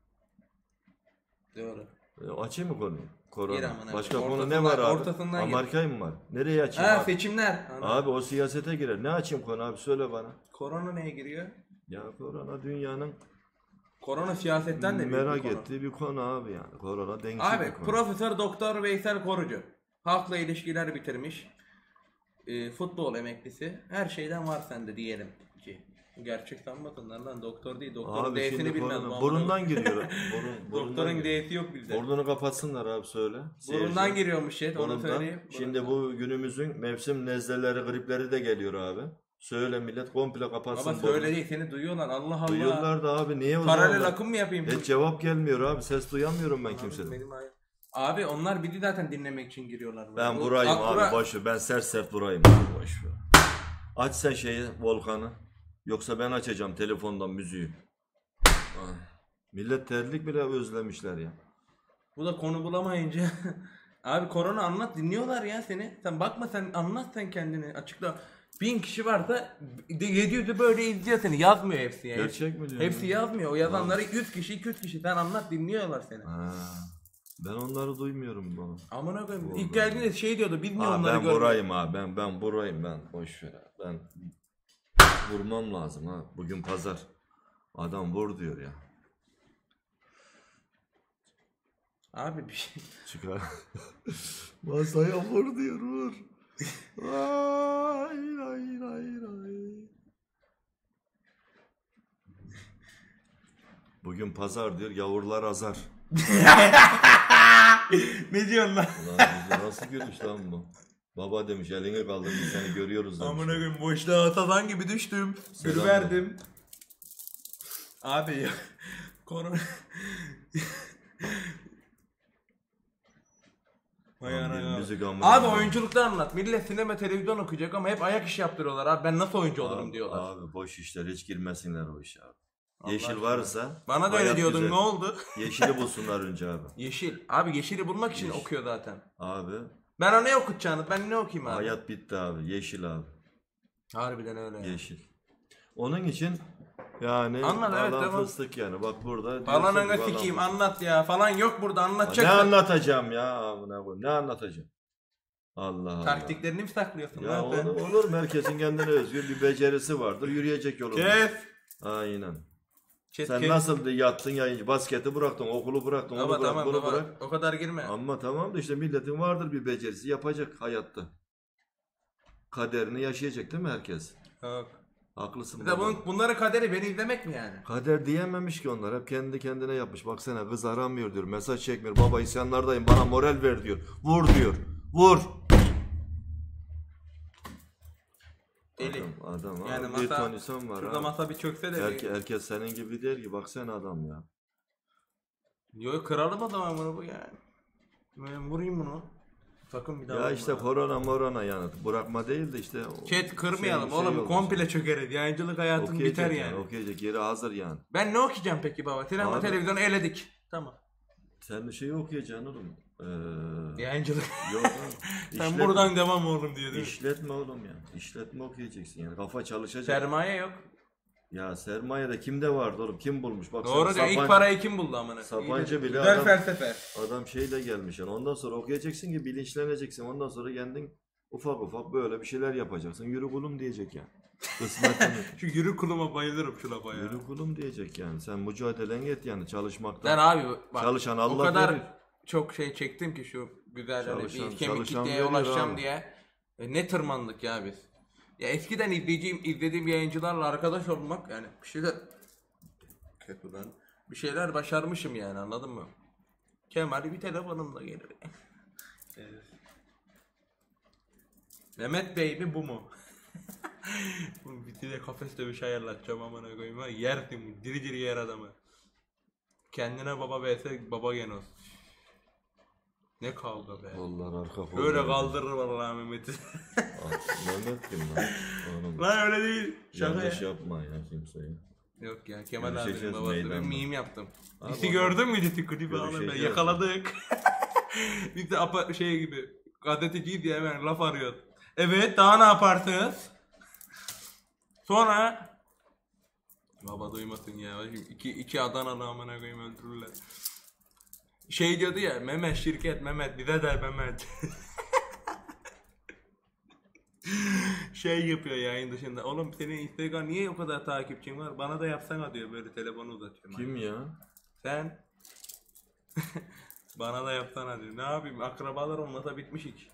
Doğru. E, açayım mı konuyu? Korona. Gir amına Başka koyayım. konu ne Ortasından- var abi? ortasından gir. Amerika'yı mı var? Nereye açayım Ha abi? seçimler. Anladım. Abi o siyasete girer. Ne açayım konu abi, söyle bana. Korona neye giriyor? Ya korona dünyanın Korona siyasetten de büyük bir merak konu. ettiği bir konu abi yani. Korona dengi Abi bir konu. Profesör Doktor Veysel Korucu. Halkla ilişkiler bitirmiş. Ee, futbol emeklisi. Her şeyden var sende diyelim ki. Gerçek sanmasınlar lan doktor değil. Doktorun Abi D'sini şimdi bilmez. korona, bu burundan amına. giriyor. Burun, burundan Doktorun giriyor. D'si yok bizde. Burnunu kapatsınlar abi, söyle. Burundan Seyirciler. giriyormuş şey onu Burundan. söyleyeyim. Şimdi bu günümüzün mevsim nezleleri, gripleri de geliyor abi. Söyle millet komple kapatsın. Ama söyle değil seni duyuyorlar Allah Allah. Duyuyorlar da abi, niye o Paralel zaman? akım mı yapayım? Hiç cevap gelmiyor abi, ses duyamıyorum ben Abi, kimseden. benim ay- Abi onlar bizi zaten dinlemek için giriyorlar. buraya. Ben Bu burayım Akbura- abi, boş ver. Ben sert sert burayım abi, boş ver. Aç sen şeyi, Volkan'ı. Yoksa ben açacağım telefondan müziği. Ah. Millet terlik bile özlemişler ya. Bu da konu bulamayınca. Abi korona anlat dinliyorlar ya seni. Sen bakma sen anlat sen kendini açıkla. Bin kişi varsa yedi yüzü böyle izliyor seni. Yazmıyor hepsi yani. Gerçek mi diyorsun? Hepsi yazmıyor. O yazanları yüz kişi iki yüz kişi sen anlat dinliyorlar seni. Ha, ben onları duymuyorum bana. Amına koyayım. Doğru. İlk geldiğinde şey diyordu biz niye Aa, onları ben görmüyoruz? burayım abi, ben ben burayım ben, boş ver abi. Ben vurmam lazım ha. Bugün pazar. Adam vur diyor ya. Abi bir şey. Çıkar. Masaya vur diyor, vur. Ay ay ay ay. Bugün pazar diyor, yavrular azar. Ne diyorsun lan? Ulan bizi nasıl gülüş lan bu? Baba demiş, elini kaldır, biz seni görüyoruz demiş. Amına koyayım boşluğa atadan gibi düştüm. Selam Bir verdim. Abi ya. Korona. Vay Lan ana bir ya. müzik amına Abi koyayım. oyunculukta anlat. Millet sinema televizyon okuyacak ama hep ayak işi yaptırıyorlar abi. Ben nasıl oyuncu olurum Abi, diyorlar. Abi boş işler, hiç girmesinler o işe abi. Allah Yeşil aşkına. varsa Bana da öyle hayat diyordun güzel. ne oldu? Yeşili bulsunlar önce abi. Yeşil. Abi yeşili bulmak için Yeşil. okuyor zaten. Abi Ben ne okutacağını ben ne okuyayım abi? hayat bitti abi. Yeşil abi. Harbiden öyle. ya. Yeşil. Onun için yani Anlat, evet, adam tamam. fıstık yani. Bak burada. Falan diyorsun ki ana sikeyim falan anlat ya. Falan yok burada fıstık. Ne anlatacaksın. anlatacağım ya amına koyayım? Ne anlatacağım? Allah Allah. Taktiklerini mi saklıyorsun Ya lan sen? olur, olur mu? Herkesin kendine özgür bir becerisi vardır. Yürüyecek yolunda. Kes. Aynen. Kes, Sen kes. nasıl yattın yayıncı? Basketi bıraktın, okulu bıraktın, onu Baba bırak, tamam bunu baba. bırak. O kadar girme. Ama tamam da işte milletin vardır bir becerisi, yapacak hayatta. Kaderini yaşayacak değil mi herkes? Yok. Haklısın Bir de baba. bunun, bunların kaderi beni izlemek mi yani? Kader diyememiş ki onlar. Hep kendi kendine yapmış. Baksana kız aramıyor diyor. Mesaj çekmiyor. Baba isyanlardayım. Bana moral ver diyor. Vur diyor. Vur. Deli. Adam, adam Yani abi. Bir masa, ton insan var şurada abi. masa bir çökse de Herke, bir... herkes senin gibi değil ki. Baksana adam ya. Yok kıralım o zaman bunu bu yani. Ben vurayım bunu. Sakın bir daha Ya vurma. işte korona morona yani. Bırakma değil de işte. o- Chat kırmayalım şey- şey oğlum olmuş. komple çökeriz. Yayıncılık hayatın Okuyacak biter yani. Okuyacak. Yeri hazır yani. Ben ne okuyacağım peki baba? Sinema Abi- televizyonu eledik. Tamam. Sen de şeyi okuyacaksın oğlum. Ee, Yayıncılık. yok oğlum. Sen İşletme- buradan devam oğlum diyor değil mi? İşletme oğlum ya. İşletme okuyacaksın yani. Kafa çalışacak. Sermaye yok. Ya sermayede kimde vardı oğlum? Kim bulmuş? Bak Doğru sen diyor. İlk Sabancı- parayı kim buldu amına? Sabancı İyi de- bile Güzel adam- felsefe. Adam şeyle gelmiş yani. Ondan sonra okuyacaksın ki bilinçleneceksin. Ondan sonra kendin ufak ufak böyle bir şeyler yapacaksın. Yürü kulum diyecek yani. Kısmetini. Şu yürü kuluma bayılırım şu lafa ya. Yürü kulum diyecek yani. Sen mücadelen et yani çalışmaktan. Ben abi bak, Çalışan Allah o kadar verir. çok şey çektim ki şu güzel hani Çalışan- bir kemik çalışan kitleye veriyor ulaşacağım abi. diye. E, ne tırmandık ya biz. Ya eskiden izleyeceğim, izlediğim yayıncılarla arkadaş olmak yani bir şeyler kötü lan. Bir şeyler başarmışım yani anladın mı? Kemal bir telefonumla gelir. Evet. Mehmet Bey mi bu mu? Bir de kafes dövüşü ayarlatacağım amına koyayım ha. Yersin diri diri yer adamı. Kendine baba vs baba genos. Ne kavga be. Kollar arka kollar. Böyle kaldırır vallahi Mehmet'i. Ah, Mehmet kim lan? Oğlum, Lan öyle değil. Şaka yanlış ya. yapma ya kimseye. Yok ya Kemal Görüşeceğiz abinin babası. Ben meydanda. meme yaptım. Abi Disi onu- gördün mü disi klibi abi ben Görüşeceğiz. yakaladık. Biz de apa şey gibi gazeteciyiz diye hemen laf arıyoruz. Evet daha ne yaparsınız? Sonra baba duymasın ya. Şimdi iki, iki Adanalı amına koyayım öldürürler. Şey diyordu ya Mehmet şirket Mehmet bize de Mehmet. Şey yapıyor yayın dışında. Oğlum senin Instagram niye o kadar takipçin var? Bana da yapsana diyor böyle telefonu uzatıyorum. Kim ya? Sen bana da yapsana diyor. Ne yapayım? Akrabalar olmasa bitmiş hiç.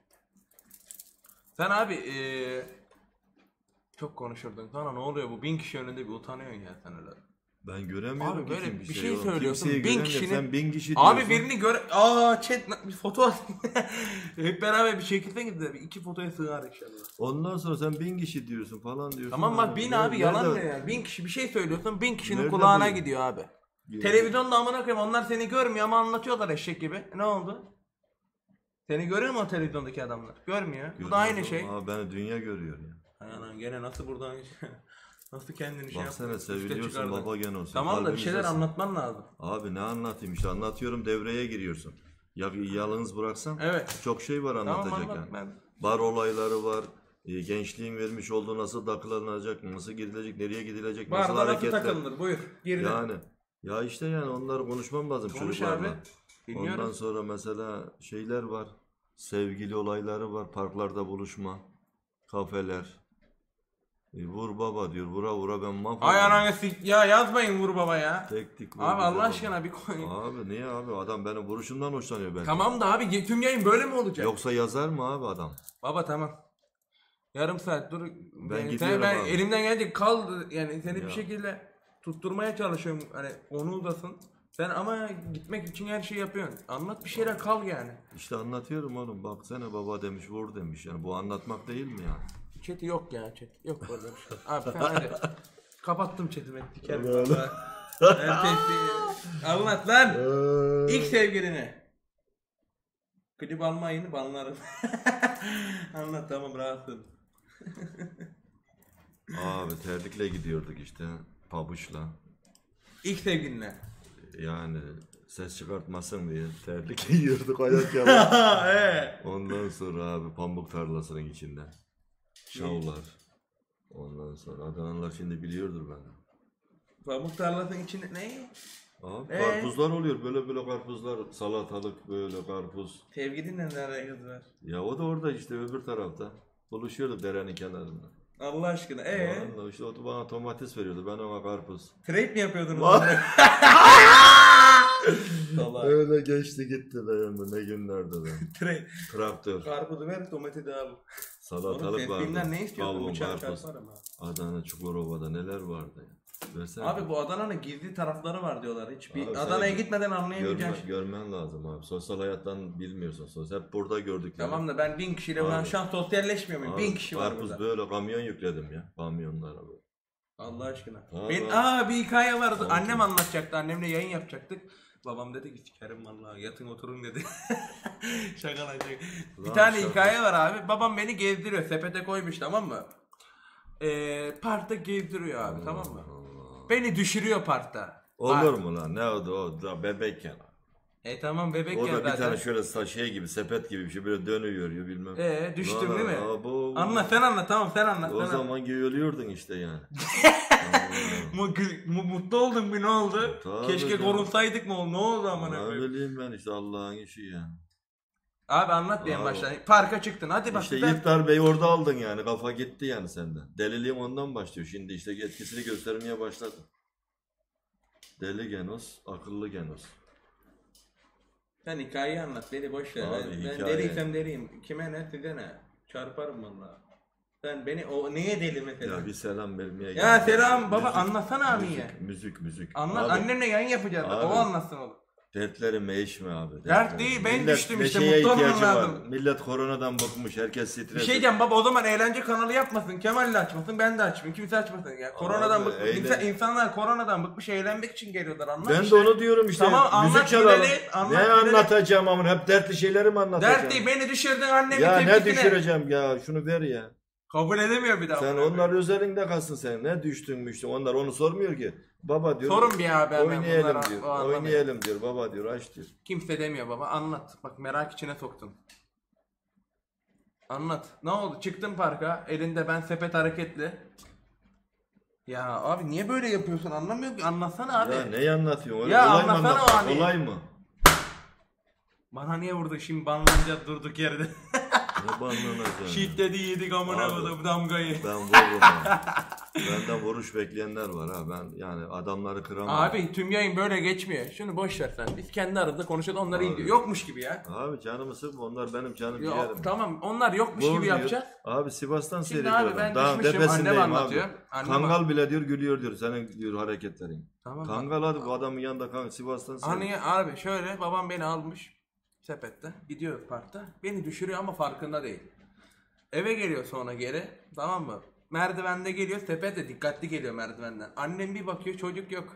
Sen abi eee çok konuşurdun. Sana ne oluyor bu? Bin kişi önünde bir utanıyorsun ya sen öyle. Ben göremiyorum Abi ki böyle kim bir bir şey oğlum. söylüyorsun, Kimseyi bin göremiyorum. kişinin- Sen bin kişi diyorsun. Abi birini gör... Aa chat bir foto at. Hep beraber bir şekilde gidelim. İki fotoya sığar inşallah. Ondan sonra sen bin kişi diyorsun falan diyorsun. Tamam bak bin Nerede- abi yalan nerede- ne ya? Bin kişi bir şey söylüyorsun bin kişinin Nerede kulağına bu? gidiyor abi. Ya. Televizyonda amına koyayım onlar seni görmüyor ama anlatıyorlar eşek gibi. Ne oldu? Seni görüyor mu o televizyondaki adamlar? Görmüyor. Bu da aynı şey. Ama beni dünya görüyor ya. Hay ana gene nasıl buradan nasıl kendini şey Baksana yaptın? Üste seviliyorsun çıkardın. baba gene olsun. Tamam da bir şeyler Kalbimizdesin. anlatman lazım. Abi ne anlatayım işte anlatıyorum devreye giriyorsun. Ya yalnız bıraksam Evet. çok şey var Tamam anlatacak anlat yani. ben. Bar olayları var. E, gençliğin vermiş olduğu nasıl takılanacak, nasıl gidilecek, nereye gidilecek, nasıl Barda nasıl hareketler. takılınır buyur. Girdin. Yani ya işte yani onları konuşmam lazım Konuş çocuklarla. abi. Dinliyoruz. Ondan sonra mesela şeyler var. Sevgili olayları var. Parklarda buluşma. Kafeler. E, vur baba diyor. Vura vura ben mahvoldum. Ay ananı sik ya yazmayın vur baba ya. Tek tek vur Abi bize Allah baba. aşkına bir koy. Abi niye abi? Adam benim vuruşumdan hoşlanıyor belki. Tamam da abi tüm yayın böyle mi olacak? Yoksa yazar mı abi adam? Baba tamam. Yarım saat dur. Ben, sen, gidiyorum ben abi. elimden gelecek kal yani seni Ya. bir şekilde tutturmaya çalışıyorum. Hani onu uzasın. Sen ama gitmek için her şeyi yapıyorsun. Anlat bir şeyler kal yani. İşte anlatıyorum oğlum. Baksana baba demiş vur demiş. Yani bu anlatmak değil mi ya? Chat'i yok ya chat. Yok böyle bir şey. Abi sen hadi. Kapattım chat'i ben dikerim. valla. Herkes- Anlat lan. İlk sevgilini. Klip almayın banlarım. Anlat tamam rahatsın. Abi terlikle gidiyorduk işte. Pabuçla. İlk sevgiline. Yani ses çıkartmasın diye terlik giyiyorduk ayak yalan. He. Ondan sonra abi pamuk tarlasının içinde. Şavlar. Ondan sonra Adanalılar şimdi biliyordur beni. Pamuk tarlasının içinde ne? Abi Ee? karpuzlar oluyor böyle böyle karpuzlar salatalık böyle karpuz. Sevgilinle ne alakası var? Ya o da orada işte öbür tarafta. Buluşuyorduk derenin kenarında. Allah aşkına. Ee? Vallahi işte o da bana domates veriyordu ben ona karpuz. Trade mi yapıyordunuz? Vay. Salak. Öyle geçti gitti be ne günlerdi be. Trade. Traktör, Karpuzu ver domatesi al. Oğlum salatalık vardı. filmden ne istiyorsun? Kavun, Bıçak karpuz. çarpar ama. Adana Çukurova'da neler vardı ya. Versene. Abi bu Adana'nın gizli tarafları var diyorlar. Hiç bir Abi Adana'ya sen- gitmeden anlayamayacaksın. Görmen, görmen lazım abi. Sosyal hayattan bilmiyorsun. Sosyal hep burada gördük. yani. Tamam da ben bin kişiyle ben Abi. şu an sosyalleşmiyor muyum? Abi, Bin kişi var karpuz burada. böyle kamyon yükledim ya. Kamyonlara böyle. Allah aşkına. Tamam. Ben, aa bir hikaye vardı. Tamam. Annem anlatacaktı. Annemle yayın yapacaktık. Babam dedi ki sikerim vallahi yatın oturun dedi. Şakalayacak. Bir Lan tane şaka. hikaye var abi. Babam beni gezdiriyor. Sepete koymuş tamam mı? Ee, parkta gezdiriyor abi tamam mı? Allah. Beni düşürüyor parkta. Olur Park. mu lan? Ne o da o da bebekken. E tamam bebek O ya da bir zaten. tane şöyle sa- şey gibi sepet gibi bir şey böyle dönüyor ya bilmem. Ee düştüm Lan, değil mi? aa, bu- Anlat sen anlat tamam sen anlat. O sen anlat. zaman ölüyordun işte yani. Mu- gü- mu- Mutlu oldun bir ne oldu? Tabii Keşke canım. korunsaydık mı? Ne oldu Ne amına koyayım? bileyim ben işte Allah'ın işi ya. Abi anlat diye Abi. başla. Parka çıktın. Hadi bak. İşte güzel. İftar Bey'i orada aldın yani. Kafa gitti yani senden. Deliliğim ondan başlıyor. Şimdi işte etkisini göstermeye başladı. Deli Genos, akıllı Genos. Sen hikayeyi anlat. Beni boş ver. Abi, Ben, ben hikaye. deliysem deliyim. Kime ne size ne? Çarparım valla. Sen beni o neye deli mesela? Ya bir selam vermeye Ya geldim. selam baba Müzik, anlatsana abi müzik, ya. Müzik, müzik. Anlat Abi, annemle yayın yapacağız. Abi. O anlatsın oğlum. dertlerim eşme abi. Dert dertlerim. değil, ben Millet düştüm işte, neşeye mutlu olman ihtiyacı var. lazım. Millet koronadan bıkmış. Herkes stres. Bir şey diyeceğim baba, o zaman eğlence kanalı yapmasın. Kemal de açmasın, ben de açmayayım. Kimse açmasın ya. Koronadan Abi, bıkmış. eğlen- İnsan, insanlar koronadan bıkmış, eğlenmek için geliyorlar, anladın Ben de işte. onu diyorum işte. Tamam, Müzik anlat, çalalım. gülelim, anlat, Ne gülelim. anlatacağım ama hep dertli şeyleri mi anlatacağım? Dert değil, beni düşürdün annemin Ya ne tepkisine. düşüreceğim ya? Şunu ver ya. Kabul edemiyor bir daha. Sen onlar özelinde kalsın sen. Ne düştün müştün? Onlar onu sormuyor ki. Baba diyor. Sorun bir abi hemen Oynayalım bunlara, diyor. o anlamıyor. Oynayalım diyor. Baba diyor. Aç diyor. Kimse demiyor baba, anlat. Bak merak içine soktun. Anlat. Ne oldu? Çıktın parka, elinde ben sepet hareketli. Ya abi niye böyle yapıyorsun, anlamıyorum ki. Anlatsana abi. Ya neyi anlatıyorsun? Öyle Ya olay mı anlatsana anlatmak? abi. Olay mı? Bana niye vurdu şimdi, banlanacağız durduk yerde. Ne banlanacağım? Şit dedi yedik amına Abi. koydum damgayı. Ben vururum ha. Benden vuruş bekleyenler var ha. Ben yani adamları kıramam. Abi tüm yayın böyle geçmiyor. Şunu boş ver sen. Biz kendi aramızda konuşalım, onlar iyi Abi. diyor. Yokmuş gibi ya. Abi canımı sıkma. Onlar benim canım Yok, ciğerim. tamam onlar yokmuş Vur gibi diyor. yapacağız. Abi Sivas'tan Şimdi seyrediyorum. abi ben Daha düşmüşüm, tepesindeyim annem abi. anlatıyor. Annem Kangal bile diyor gülüyor diyor. Senin diyor hareketlerin. Tamam. Kangal hadi bu adamın yanında kanka Sivas'tan seyrediyor. Hani abi şöyle, babam beni almış sepette, gidiyor parkta, beni düşürüyor ama farkında değil. Eve geliyor sonra geri, tamam mı? Merdivende geliyor, sepete dikkatli geliyor merdivenden. Annem bir bakıyor, çocuk yok.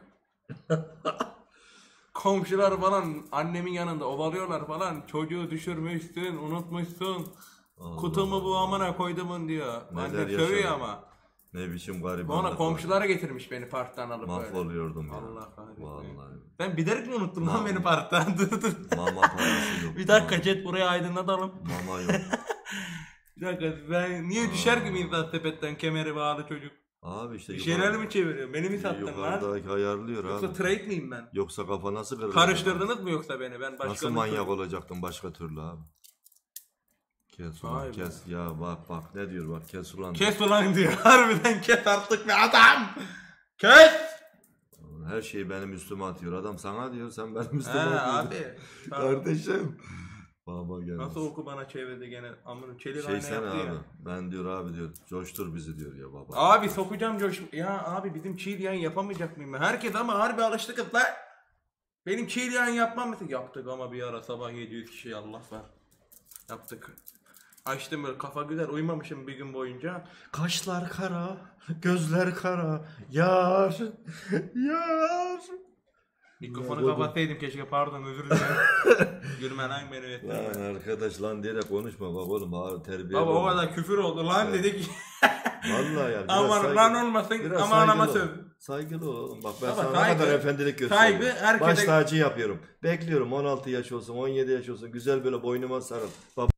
Komşular falan annemin yanında ovalıyorlar falan, çocuğu düşürmüşsün, unutmuşsun. Allah Kutumu bu amına koydumun diyor. Neler Annem yaşadı. sövüyor ama. Ne biçim garip Sonra anlatıyor. komşulara getirmiş beni parktan alıp böyle. Mahvoluyordum ya. Allah kahretsin. Vallahi. Ben bilerek mi unuttum lan Vallahi. beni parktan? Dur dur. Mama parası yok. Bir dakika chat, burayı aydınlatalım. Mama yok. Bir dakika, ben niye düşer gibi insan sepetten, kemeri bağlı çocuk? Abi işte Bir şeyler mi çeviriyor? Beni mi sattın lan? yukarıdaki ayarlıyor Yoksa abi. trade miyim ben? Yoksa kafa nasıl kırılır? Karıştırdınız mı yoksa beni? Ben başka Nasıl manyak olacaktın başka türlü abi? Kes ulan Vay be. kes. Ya bak bak ne diyor bak kes ulan. Kes ulan diyor. Harbiden kes artık be adam. Kes. Her şeyi benim üstüme atıyor. Adam sana diyor sen benim He üstüme atıyorsun. abi. Kardeşim. Baba gel. Nasıl oku bana çevirdi gene. Amına çelir Şey ayna sen yaptı abi. ya. Ben diyor abi diyor coştur bizi diyor ya baba. Abi sokacağım coş. Ya abi bizim chill yayın yapamayacak mıyım ben? Herkes ama harbi alıştık lan. Benim chill yayın yapmam mesela. Yaptık ama bir ara sabah yedi yüz kişi Allah var. Yaptık. Açtım böyle, kafa güzel, uyumamışım bir gün boyunca. Kaşlar kara, gözler kara, yar, yar. Mikrofonu Ya, kapatsaydım keşke, pardon özür dilerim. Gülme lan beni. Lan arkadaş lan diyerek konuşma bak oğlum ağır terbiye. Baba o olma. kadar küfür oldu lan Evet. dedik. Vallahi yani. biraz Aman saygı- lan olmasın biraz ama anama saygılı söv. ol. Saygılı ol oğlum. Bak ben Baba, sana saygı- ne kadar efendilik gösteriyorum. saygı herkese- Baş tacı yapıyorum. Bekliyorum on altı yaş olsun, on yedi yaş olsun. Güzel böyle boynuma sarıl. Baba.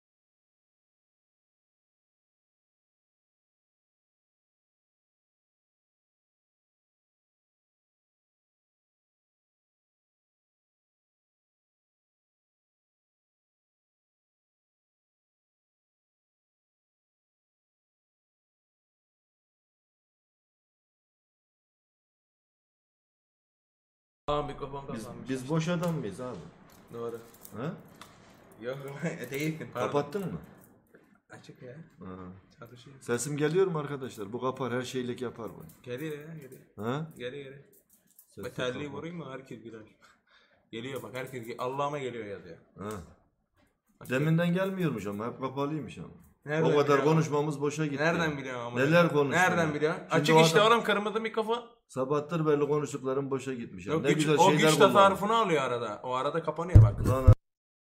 Aa mikrofon Biz, kapanmış. biz boş adam mıyız abi? Doğru. Ha? Yok değilsin pardon. Kapattın mı? Açık ya. Ha. Çalışıyor. Sesim geliyor mu arkadaşlar? Bu kapar her şeylik yapar bu. Geliyor ya geliyor. Ha? Geliyor geliyor. Sesi Metalliği kapat. vurayım mı herkes güler. Geliyor bak, herkes gel- Allah'ıma geliyor yazıyor. Ha. Deminden gelmiyormuş ama hep kapalıymış ama. Nereden o kadar biliyorsun? konuşmamız boşa gitti. Nereden biliyorsun ama? Neler konuştun Nereden ya? biliyorsun? Şimdi Açık o işte adam- oğlum, kırmızı mikrofon. Sabahtır belli konuştuklarım boşa gitmiş. ya. Yok, Ne güç, güzel o şeyler güç kullanmış. tasarrufunu alıyor arada. O arada kapanıyor bak. Lan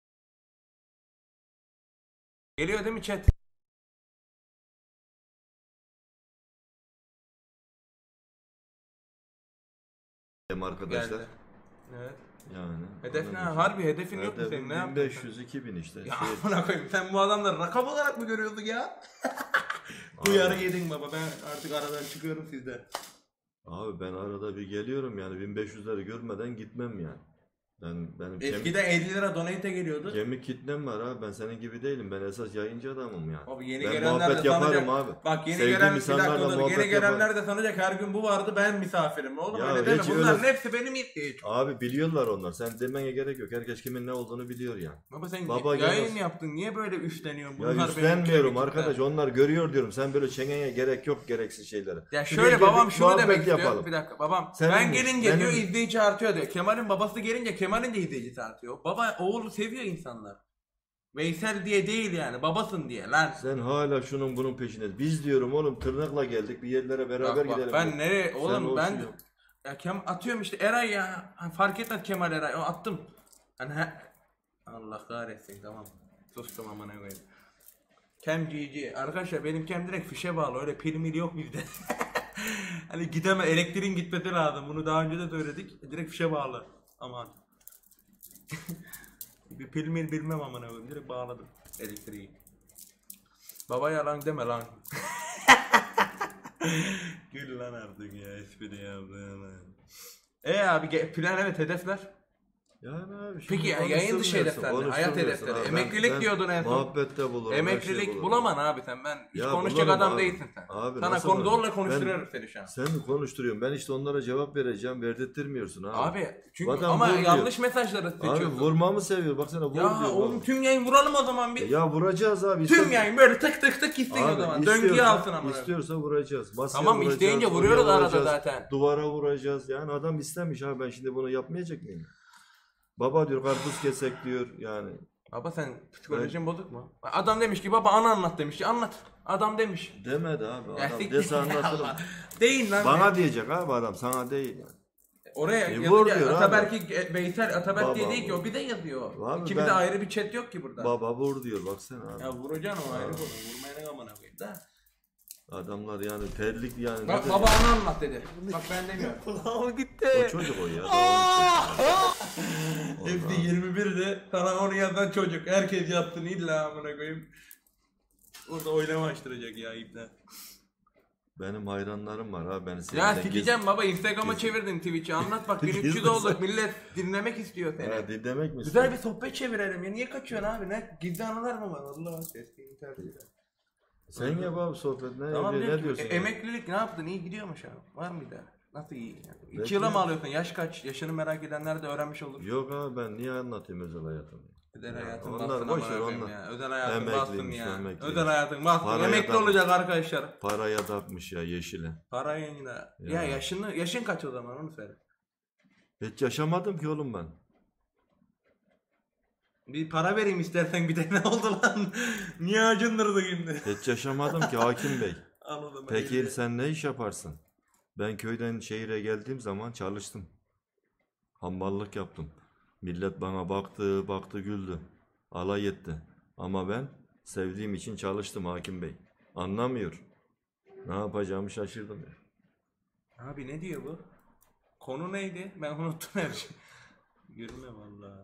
Geliyor değil mi chat? arkadaşlar. Geldi. Evet. Yani. Hedef ne? anladın. Harbi hedefin yok mu Hedefim senin? Ne yaptın? bin beş yüz iki bin işte. Ya Şey, amına koyayım, sen bu adamları rakam olarak mı görüyordun ya? Bu Abi. yarı yedin baba, ben artık aradan çıkıyorum sizden. Abi ben arada bir geliyorum yani bin beş yüzleri görmeden gitmem yani. Ben benim kemik, Eskiden elli lira donate geliyordu. kemik kitlem var abi. Ben senin gibi değilim. Ben esas yayıncı adamım yani. Abi yeni Ben gelenler muhabbet de yaparım sanacak. abi. Bak yeni Sevdiğim gelen bir insanlarla dakika dur. muhabbet Yeni gelenler yaparım. de sanacak her gün bu vardı ben misafirim. Oğlum Ya öyle deme. hiç Bunların öyle- hepsi benim ihtiyacım. Abi biliyorlar onlar. Sen demene gerek yok. Herkes kimin ne olduğunu biliyor yani. Baba sen Baba yayın gelmez. yaptın. Niye böyle üstleniyorsun? Ya Bunlar benim üstlenmiyorum kemiklerim. arkadaş. Onlar görüyor diyorum. Sen böyle çengene gerek yok gereksiz şeylere. Ya Şu şöyle gece babam bir şunu muhabbet demek istiyor. yapalım. Bir dakika babam. Senin ben mi? gelince Benim diyor mi? izleyici artıyor diyor. Kemal'in babası gelince Kemal'in de izleyicisi artıyor. Baba oğlu seviyor insanlar. Veysel diye değil yani babasın diye lan. Sen hala şunun bunun peşinde. Biz diyorum oğlum tırnakla geldik. Bir yerlere beraber Bak, bak, gidelim. ben nereye oğlum olsun ben ya. ya Kem atıyorum işte Eray ya. Ha, fark etmez Kemal Eray. O attım. Hani he- Allah kahretsin tamam. Sustum amına koyayım. Kem G G. Arkadaşlar benim Kem direkt fişe bağlı. Öyle pil mil yok bizde. Hani gideme elektriğin gitmesi lazım. Bunu daha önce de söyledik. Direkt fişe bağlı. Aman. Bir pil mil bilmem amına koyayım. Direkt bağladım elektriği. Baba yalan deme lan. Gül lan artık ya espri yaptın. E abi ge- plan evet hedefler. Yani abi şimdi Peki ya, yayın dışı konuşturmuyorsun, hedefler ne? Hayat konuşturmuyorsun hedefleri. abi. Emeklilik Ben- ben diyordun en son. Muhabbette bulurum. her şeyi Emeklilik bulurum. bulaman abi sen ben hiç Ya konuşacak bulurum adam abi. değilsin sen. Abi Sana nasıl konu bulurum? zorla konuşturuyorum Ben- seni şu an. Sen mi konuşturuyorsun? Ben işte onlara cevap vereceğim. Verdirtmiyorsun abi. Abi çünkü Adam ama vur diyor. yanlış mesajları Abi seçiyorsun. vurmamı seviyor. Baksana vur Ya diyor. oğlum bak. tüm yayın vuralım o zaman bir. Ya vuracağız abi. Tüm İster- yayın böyle tık tık tık gitsin o Abi zaman. istiyorsa- Döngüyü alsın ama. İstiyorsa vuracağız. Masaya Tamam, vuracağız, isteyince oraya vuruyoruz arada vuracağız, zaten. Duvara vuracağız. Yani adam istemiş abi ben şimdi bunu yapmayacak mıyım? Baba diyor karpuz kesek diyor yani. Baba sen psikolojin bozuk mu? Adam demiş ki baba ana anlat demiş. Anlat. Adam demiş. Demedi abi. Ya Adam siktir dese ya anlatırım. Allah. Değil lan. Bana diyecek abi adam sana değil yani. Oraya E, yazınca vur diyor abi. Ataberk'i e, Veysel Ataberk Baba diye değil ki vur. o bir de yazıyor. Abi İkimizde ben- ayrı bir chat yok ki burada. Baba vur diyor baksana abi. Ya vuracaksın o ayrı konu. Vurmaya ne amına koyayım da. Adamlar yani terlik yani. Bak ne baba diyeyim? ana anlat dedi. Bak ben demiyorum. Kulağım gitti. O çocuk o ya. daha on üç yaşında. Hepsi yirmi birdi. Sana onu yazan çocuk. Herkes yaptın illa amına koyayım. Orada oylama açtıracak ya ipne. Benim hayranlarım var abi beni Ya seyreden sikeceğim baba Instagram'a Gizli. çevirdin Twitch'i anlat bak bin üç yüz Gizli. olduk millet dinlemek istiyor seni. Ha, dinlemek mi Güzel bir istiyorsun? sohbet çevirelim ya niye kaçıyorsun abi ne gizli anılar mı var Allah eski internet. Sen yap abi sohbet ne, Tamam ne, diyor ne ki, diyorsun? e, ya? emeklilik ne yaptın iyi gidiyor mu şu an var mıydı? Nasıl iyi yani? İki Bekliyorum. yıla mı alıyorsun yaş kaç yaşını merak edenler de öğrenmiş olur. Yok abi ben niye anlatayım özel hayatımı? Özel Ya, hayatın onlar bastın boş amına ver, koyayım onlar. ya. Özel hayatın Emekliymiş, bastın ya. emekliymiş. Özel hayatın bastın. Paraya Emekli da- olacak arkadaşlar. Paraya tapmış ya yeşile. Para yayına. Ya. Ya. yaşını yaşın kaç o zaman onu söyle. Hiç yaşamadım ki oğlum ben. Bir para vereyim istersen bir de ne oldu lan? Niye acındırdı şimdi? Hiç yaşamadım ki hakim bey. Anladım. Peki elli. sen ne iş yaparsın? Ben köyden şehire geldiğim zaman çalıştım. Hamballık yaptım. Millet bana baktı, baktı güldü. Alay etti. Ama ben sevdiğim için çalıştım hakim bey. Anlamıyor. Ne yapacağımı şaşırdım ya. Abi ne diyor bu? Konu neydi? Ben unuttum her şeyi. Gülme valla.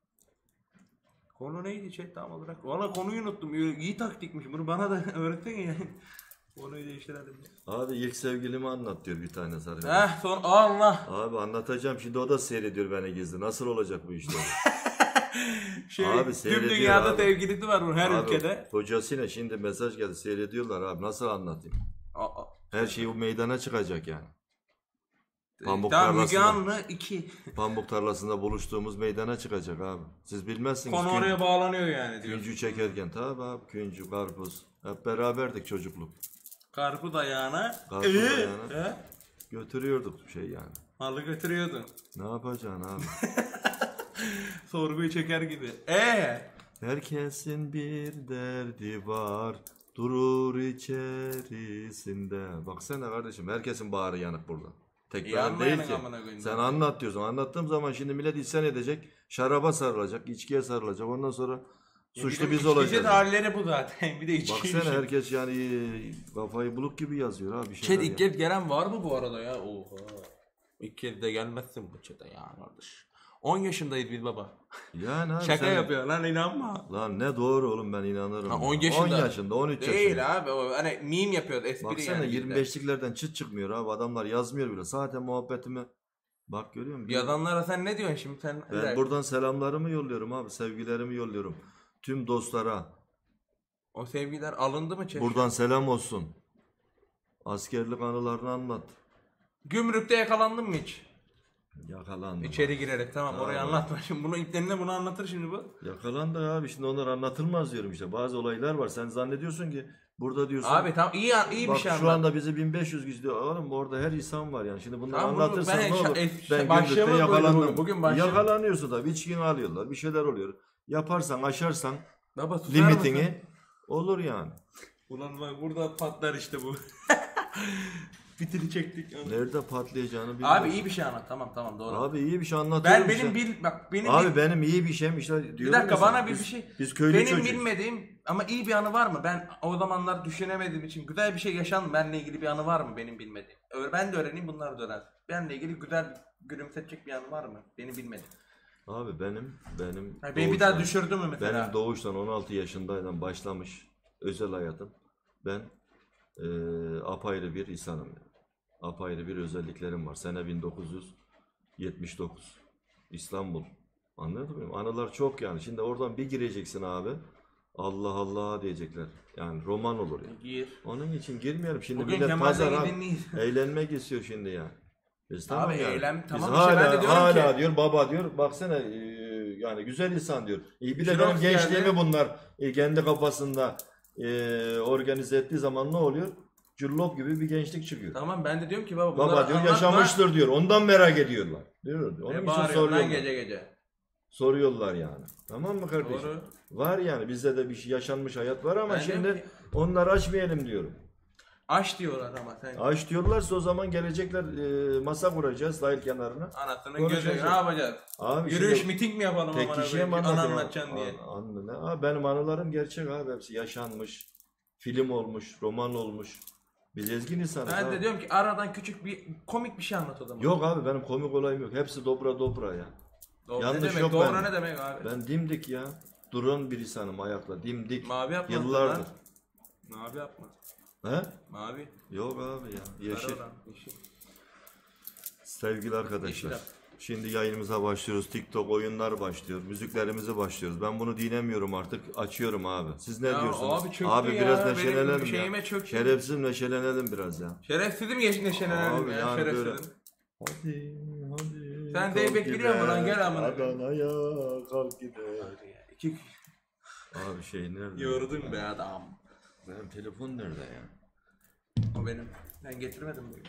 Konu neydi chat tam olarak? Valla konuyu unuttum. İyi taktikmiş. Bunu bana da öğretsene yani. Konuyu değiştirelim. Abi ilk sevgilimi anlat diyor bir tane arkadaş. Heh son Allah. Abi anlatacağım şimdi o da seyrediyor beni gizli. Nasıl olacak bu işler? Şey, Abi tüm seyrediyor dünyada abi. sevgilisi var bunun her Abi, ülkede. Kocasıyla şimdi mesaj geldi seyrediyorlar abi nasıl anlatayım? Aa, Her şey bu meydana çıkacak yani. Pamuk tamam Müge tarlasında. Anlı iki. Pamuk tarlasında buluştuğumuz meydana çıkacak abi. Siz bilmezsiniz. Konu Kün- oraya bağlanıyor yani diyor. Küncü çekerken tabi abi küncü, karpuz. Hep beraberdik çocukluk. Karpuz ayağına. Karpuz Ee, ayağına. he? Götürüyorduk şey yani. Malı götürüyordun. Ne yapacaksın abi? Sorguyu çeker gibi. Ee, Herkesin bir derdi var. Durur içerisinde. Baksana kardeşim herkesin bağrı yanık burada. Tek İyi ben anlayanın değil ki. amına koyayım Sen zaten. anlat diyorsun. Anlattığım zaman şimdi millet isyan edecek. Şaraba sarılacak, içkiye sarılacak. Ondan sonra suçlu biz olacağız. İçkisi halleri bu zaten. Bir de içki. Baksana herkes yani kafayı buluk gibi yazıyor abi. Bir Chat şeyler ilk ya. kez gelen var mı bu arada ya? Oha. İlk kez de gelmezsin bu chat'e ya kardeş. on yaşındayız biz baba. Yani abi Şaka sen- yapıyor lan, inanma. Lan ne doğru oğlum, ben inanırım. Ha, ya. on yaşında. on yaşında, on üç yaşında. Değil abi, o hani meme yapıyor, espri Baksana yani. bizde. yirmi beşliklerden çıt çıkmıyor abi. Adamlar yazmıyor bile. Zaten muhabbetimi bak görüyor musun? Yazanlara sen ne diyorsun şimdi sen? Ben buradan selamlarımı yolluyorum abi. Sevgilerimi yolluyorum. Tüm dostlara. O sevgiler alındı mı çeşme? Buradan selam olsun. Askerlik anılarını anlat. Gümrükte yakalandın mı hiç? Yakalandım. İçeri girerek, tamam orayı Abi. anlatma. Şimdi bunu iplerine bunu anlatır şimdi bu. Yakalandı abi. Şimdi onlar anlatılmaz diyorum işte. Bazı olaylar var. Sen zannediyorsun ki burada diyorsun. Abi tamam, iyi iyi bir bak şey şu anlat. anda bizi bin beş yüz izliyor. Oğlum orada her insan var yani. Şimdi bunları Tamam, bunu anlatırsan ben ne olur? şa- Ben e- gündüzde başlığımız buydu yakalandım. bugün. Bugün başlığım- Yakalanıyorsun tabii. İçkini alıyorlar. Bir şeyler oluyor. Yaparsan, aşarsan Baba susar limitini mısın? olur yani. Ulan bak burada patlar işte bu. Bitiri çektik. Nerede patlayacağını bilmiyorum. Abi iyi bir şey anlat, tamam tamam doğru. Abi iyi bir şey anlatıyorum ben benim işte. bil bak benim Abi bil- benim iyi bir şeyim işte diyorum bir dakika ya bana sana. bir, Biz- bir şey. Biz köylü benim çocuğuyuz. bilmediğim ama iyi bir anı var mı? Ben o zamanlar düşünemediğim için güzel bir şey yaşandı. Benle ilgili bir anı var mı benim bilmediğim? Öyle ben de öğreneyim, bunlar da öğrensin. Benle ilgili güzel gülümsetecek bir anı var mı? Benim bilmediğim. Abi benim benim Yani beni bir daha doğuştan- düşürdü mü mesela? Benim doğuştan on altı yaşındaydım başlamış özel hayatım. Ben eee apayrı bir insanım. Yani. Apayrı bir özelliklerim var. Sene bin dokuz yüz yetmiş dokuz. İstanbul. Anladın mı? Anılar çok yani. Şimdi oradan bir gireceksin abi. Allah Allah diyecekler. Yani roman olur yani. Gir. Onun için girmeyelim. Şimdi Bugün millet Kemal pazar Bey'i abi. dinleyin. Eğlenmek istiyor şimdi yani. Biz tamam Abi yani. eğlen- Biz tamam işte ben hala, de diyorum hala ki- diyor baba diyor baksana e, yani güzel insan diyor. E, bir de Jirox benim gençliğimi geldi. bunlar e, kendi kafasında e, organize ettiği zaman ne oluyor? Cüllop gibi bir gençlik çıkıyor. Tamam ben de diyorum ki baba bunları Baba diyor anlatma. yaşamıştır diyor. Ondan merak ediyorlar. Diyor. Onun Ne için bağırıyorsun lan soruyorlar. gece gece? Soruyorlar yani. Tamam mı kardeşim? Doğru. Var yani bizde de bir şey yaşanmış hayat var ama Ben diyorum şimdi ki- onları açmayalım diyorum. Aç diyorlar ama sen. Aç diyorlarsa o zaman gelecekler e, masa kuracağız sahil kenarına. Anasının Konuşacağız. gözü ne yapacağız? Abi Yürüyüş şimdi miting mi yapalım tek amına kişiye mi koyayım? Anı anlatayım? anlatacaksın diye. An- anı ne? Abi benim anılarım gerçek abi hepsi yaşanmış. Film olmuş, roman olmuş. Biz ezgin insanız Ben abi. de diyorum ki aradan küçük bir komik bir şey anlat o zaman. Yok abi benim komik olayım yok. Hepsi dobra dobra ya. Doğru. yanlış ne demek? yok Doğru ben. ne demek abi? Ben dimdik ya. Duran bir insanım ayakla. Dimdik. Mavi yapmaz. Yıllardır. lan. Mavi yapma. He? Mavi. Yok abi ya. Yeşil. Sarı olan, yeşil. Sevgili arkadaşlar. Yeşil yap. Şimdi yayınımıza başlıyoruz. TikTok oyunlar başlıyor. Müziklerimizi başlıyoruz. Ben bunu dinlemiyorum artık. Açıyorum abi. Siz ne Ya diyorsunuz? abi çöktü ya. biraz Benim neşelenelim şeyime ya. çöktü. Şerefsiz neşelenelim biraz ya. Şerefsizim geçin neşelenelim Abi ya. yani böyle- Şerefsizim. Hadi hadi. Sen kalk Zeybek biliyor musun lan? gider, Gel amına koyayım. Adana'ya kalk gider. İki Abi şey nerede? yordun be adam. Benim telefon nerede ya? O benim. Ben getirmedim bugün.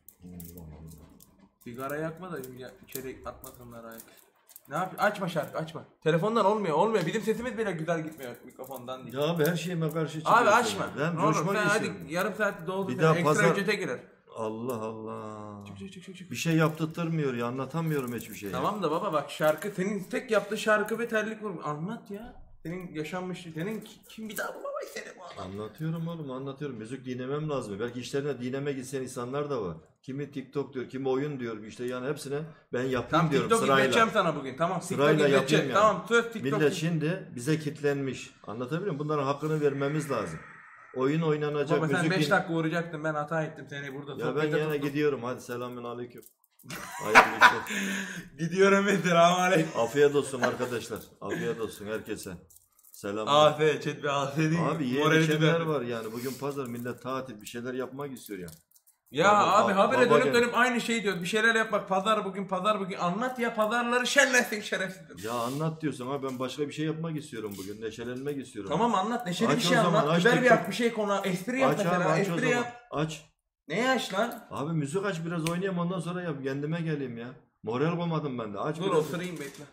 Sigara yakma da ya, içeri atmasınlar ayak. Ne yap? Açma şarkı açma. Telefondan olmuyor olmuyor. Bizim sesimiz bile güzel gitmiyor mikrofondan değil. Ya abi her şeyime karşı çıkıyorsun. Abi açma. Ben ne olur coşmak sen istiyorum. hadi yarım saat doldu. Bir sen daha ekstra pazar- ücrete girer. Allah Allah. Çık çık çık çık. Bir şey yaptırtmıyor ya anlatamıyorum hiçbir şey. Tamam da baba bak şarkı senin tek yaptığı şarkı ve terlik vurma. Anlat ya. Senin yaşanmış senin kim bir daha bulamayız seni bu adam. Anlatıyorum oğlum anlatıyorum. Müzik dinlemem lazım. Belki işlerine dinleme gitsen insanlar da var. Kimi TikTok diyor, kimi oyun diyor. İşte yani hepsine ben yapayım Tamam diyorum TikTok sırayla. izleteceğim sana bugün. Tamam TikTok Sırayla izleteceğim. yapayım yani. Tamam söz TikTok. Millet şimdi bize kitlenmiş. Anlatabiliyor muyum? Bunların hakkını vermemiz lazım. Oyun oynanacak, Baba sen müzik beş din- dakika uğrayacaktın ben hata ettim seni burada. Ya ben sohbete yine tuttum. gidiyorum. Hadi selamün aleyküm. Hayırlı işler. Gidiyorum ve selamünaleyküm. Afiyet olsun arkadaşlar. Afiyet olsun herkese. Selam. Afiyet chat bir afiyet değil. Abi yeni Morali şeyler düzeldi. var yani. Bugün pazar millet tatil bir şeyler yapmak istiyor ya. Ya Baba- abi baba- habere baba dönüp gel- dönüp aynı şeyi diyor. Bir şeyler yapmak pazar bugün pazar bugün anlat ya pazarları şenlensin şerefsiz. Ya anlat diyorsun ama ben başka bir şey yapmak istiyorum bugün. Neşelenmek istiyorum. Tamam anlat neşeli Aç bir o şey zaman, anlat. aç Güzel bir TikTok. yap bir şey konu. Espri yap Aç abi mesela. aç o Espri zaman. yap. Aç. Neyi aç lan? Abi müzik aç biraz oynayayım ondan sonra yap. Kendime geleyim ya. Moral koymadım ben de. Aç Dur biraz. oturayım bekle.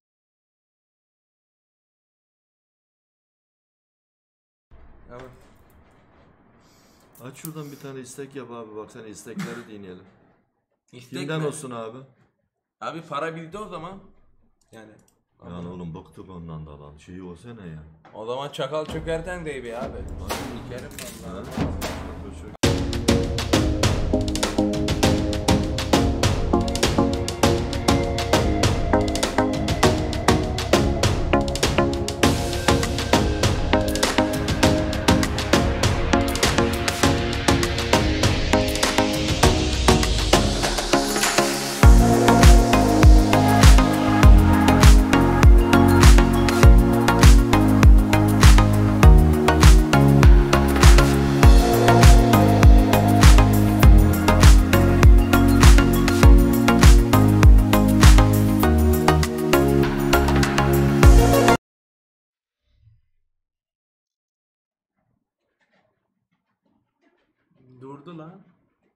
Tamam. Aç şuradan bir tane istek yap abi. Bak sen istekleri dinleyelim. İstek Kimden mi? olsun abi? Abi para bizde o zaman. Yani. Yani oğlum bıktık ondan da lan. Şey olsana ya. O zaman çakal çökerten dey be abi. İlkerim vallahi. Dur şu- Durdu lan.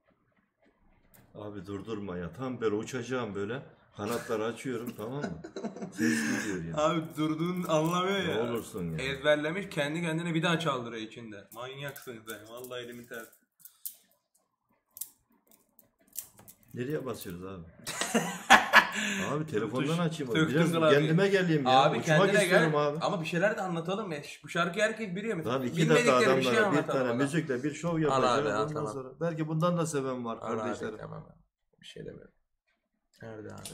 Abi durdurma ya. Tam böyle uçacağım böyle. Kanatları açıyorum tamam mı? Ses gidiyor ya. Abi durduğunu anlamıyor Ne ya. olursun ya. Ezberlemiş kendi kendine bir daha çaldırıyor içinde. Manyaksın sen. Vallahi elimin tersi. Nereye basıyoruz abi? Abi telefondan Tuş- açayım. tük Biraz tük abi. kendime geleyim ya. Abi Uçmak kendine gel. istiyorum abi. Ama bir şeyler de anlatalım ya. Bu şarkıyı herkes biliyor mesela. Lan iki dakika Bilmedikleri bir şey adamlara bir anlatalım tane adam. müzikle bir şov abi, yapacağım. al, Ondan tamam. sonra. Belki bundan da seven var Al abi, kardeşlerim. tamam abi. Bir şey demiyorum. Nerede abi?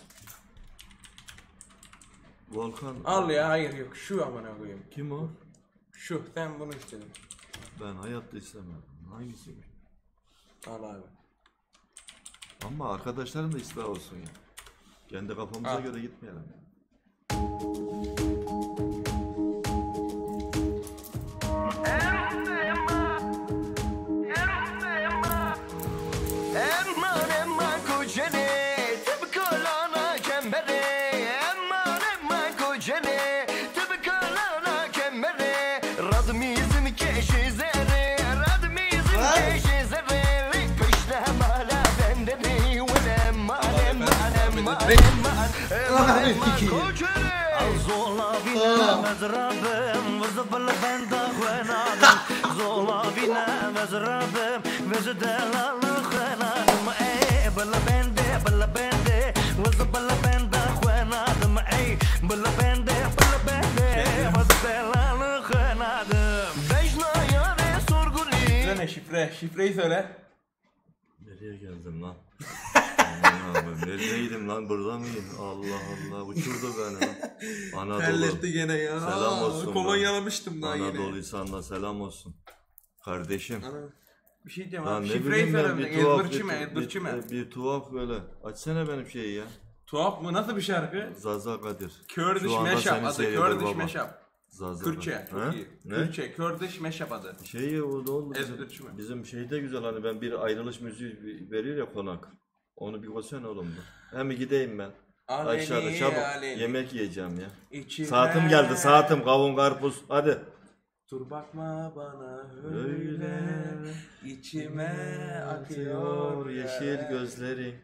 Volkan. Al ya, hayır yok. Şu amına koyayım. Kim o? Şu, sen bunu istedin. Ben hayatta istemem. Hangisiymiş? Al abi. Ama arkadaşlarım da ıslah olsun ya. Kendi kafamıza Ha. göre gitmeyelim. Emman emman kocene tıpkı lana kembere Emman emman kocene tıpkı lana kembere Radmizim keşizere Radmizim keşizere Peşte mala bendere Emman emman emman emman Emman kocene Zola bina mezrabım Vızıbıl benda hvenadım Zola bina mezrabım Vızıdelalı hvenadım Ey bala bende bala bende Vızıbıl benda hvenadım Ey bala bende bala bende Vızıdelalı hvenadım Bejnaya ve sorguli Şifre ne şifre? Şifreyi söyle. Nereye geldim lan? Aman abi, neredeydim lan, burada mıyım? Allah Allah, uçurdu beni lan. Anadolu. Terletti gene ya. Selam olsun. Kolonyalamıştım daha yine. Anadolu sana selam olsun. Kardeşim. Ana, bir şey diyeceğim Lan abi. ne Şifreyi bileyim ben, söyle. bir tuhaf, Ezberçi mi? bir, Ezberçi mi? bir, bir tuhaf böyle. Açsana benim şeyi ya. Tuhaf mı? Nasıl bir şarkı? Zaza Kadir. Kurdish Şu anda Mashup seni adı. seyreder Kurdish baba. Mashup. Zaza Kürtçe. Kadir. Çok Ha? iyi. Ne? Kürtçe. Kurdish Mashup adı. Şeyi o da oldu Ezberçi bizim, mi? bizim şey de güzel, hani ben bir ayrılış müziği veriyor ya konak. Onu bir koysana oğlum da. Hem gideyim ben. Aleni, Aşağıda çabuk aleni. yemek yiyeceğim ya. İçime- Saatim geldi, saatim, kavun karpuz, hadi. Dur bakma bana öyle, Öyle içime akıyor akıyor yeşil gözleri.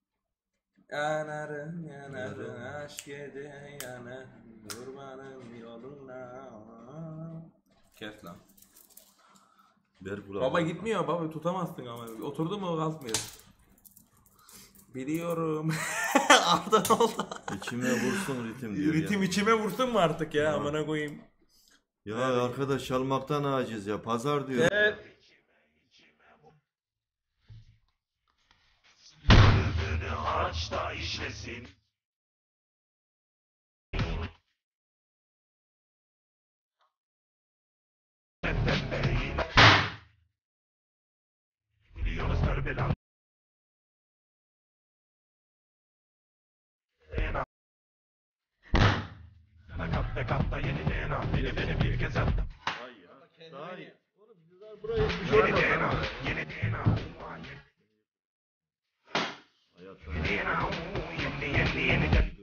Yanarım yanarım aşk ede yanar durmanın yoluna. Kes lan. Ver kulağı. Baba gitmiyor baba, tutamazsın ama oturdu mu kalkmıyor. Biliyorum. Arda oldu. İçime vursun ritim diyor Ritim ya. içime vursun mu artık ya, amına koyayım. Ya arkadaş çalmaktan aciz ya, pazar diyor. Evet. Ağaçta işlesin. Biliyoruz belan. Katta katta yeni D N A. Beni beni bir kez attım. Daha iyi. Yeni D N A. Yeni D N A. Hayatta. D N A. Yeni yeni yeni yeni.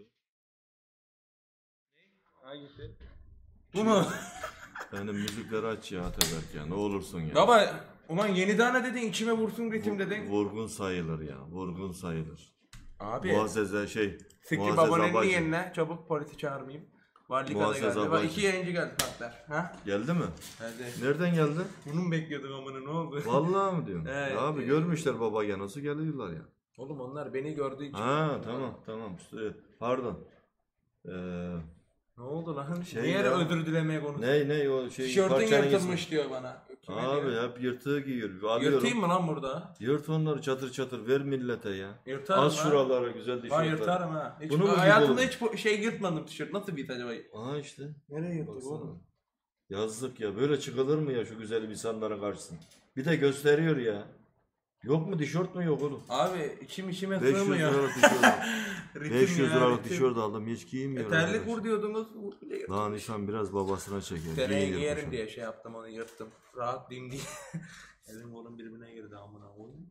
Hangisi? Bu mu? Benim müzikleri aç ya Ataberk ya, ne olursun ya. Baba ulan yeni tane dedin, içime vursun ritim dedin. Vurgun sayılır ya, vurgun sayılır. Abi. Muazzeze şey, Siktir Muazzez babanın Abacı. yerine çabuk polisi çağırmayayım. Varlık'a da Muazzez geldi. Bak Abacı. iki yayıncı geldi patlar. Ha? Geldi mi? Hadi. Nereden geldi? Bunu mu bekliyordun amına, ne oldu? Vallahi mi diyorsun? Evet. Ya abi görmüşler baba ya, nasıl geliyorlar ya. Oğlum onlar beni gördüğü için. Ha tamam tamam. Ee, Pardon. Ee, Ne oldu lan? Şey Niye ya. özür dilemeye konuşuyorsun? ne ne o şey Tişörtün parçanın yırtılmış ismi. diyor bana. Kime Abi diyor? hep yırtığı giyiyor. Alıyorum. Yırtayım mı lan burada? Yırt onları çatır çatır ver millete ya. Yırtarım Az ha. şuralara güzel Ben tişörtler. yırtarım ha. Hiç, Bunu mu hayatımda giy hiç bu- şey yırtmadım tişört. Nasıl bir acaba? Aa işte. Nereye yırttık Baksana. oğlum? Yazlık ya. Böyle çıkılır mı ya şu güzel insanlara karşısına? Bir de gösteriyor ya. Yok mu tişört mü, yok oğlum? Abi içim içime beş yüz sığmıyor. liralık tişört aldım. Ritim beş yüz ya, liralık ritim. tişört aldım. Hiç giymiyorum. E, terlik arkadaş. vur diyordunuz. vur bile yırttım. Lan insan biraz babasına çeker. Seneye giyinir giyerim kuşam. diye şey yaptım, onu yırttım. Rahatlayayım diye. Elim kolum birbirine girdi amına koyayım.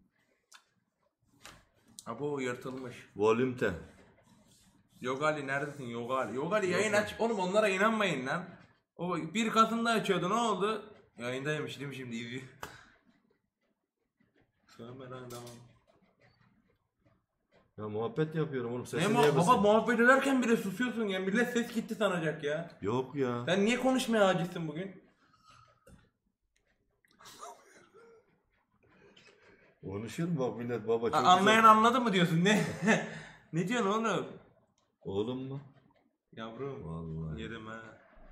Ha bu yırtılmış. Volümte. Yogali neredesin Yogali? Yogali yayın aç. Oğlum onlara inanmayın lan. O bir Kasım'da açıyordu, ne oldu? Yayındaymış değil mi şimdi? İyi. Kameradan devam. Ya muhabbet yapıyorum oğlum. Ne Sesini mu niye baba kısayım? muhabbet ederken bile susuyorsun ya. Millet ses gitti sanacak ya. Yok ya. Sen niye konuşmaya acizsin bugün? Konuşur mu bak millet baba çok A- Anlayan anladı mı diyorsun ne? Ne diyorsun oğlum? güzel. Oğlum mu? Yavrum. Vallahi. Yerim ha.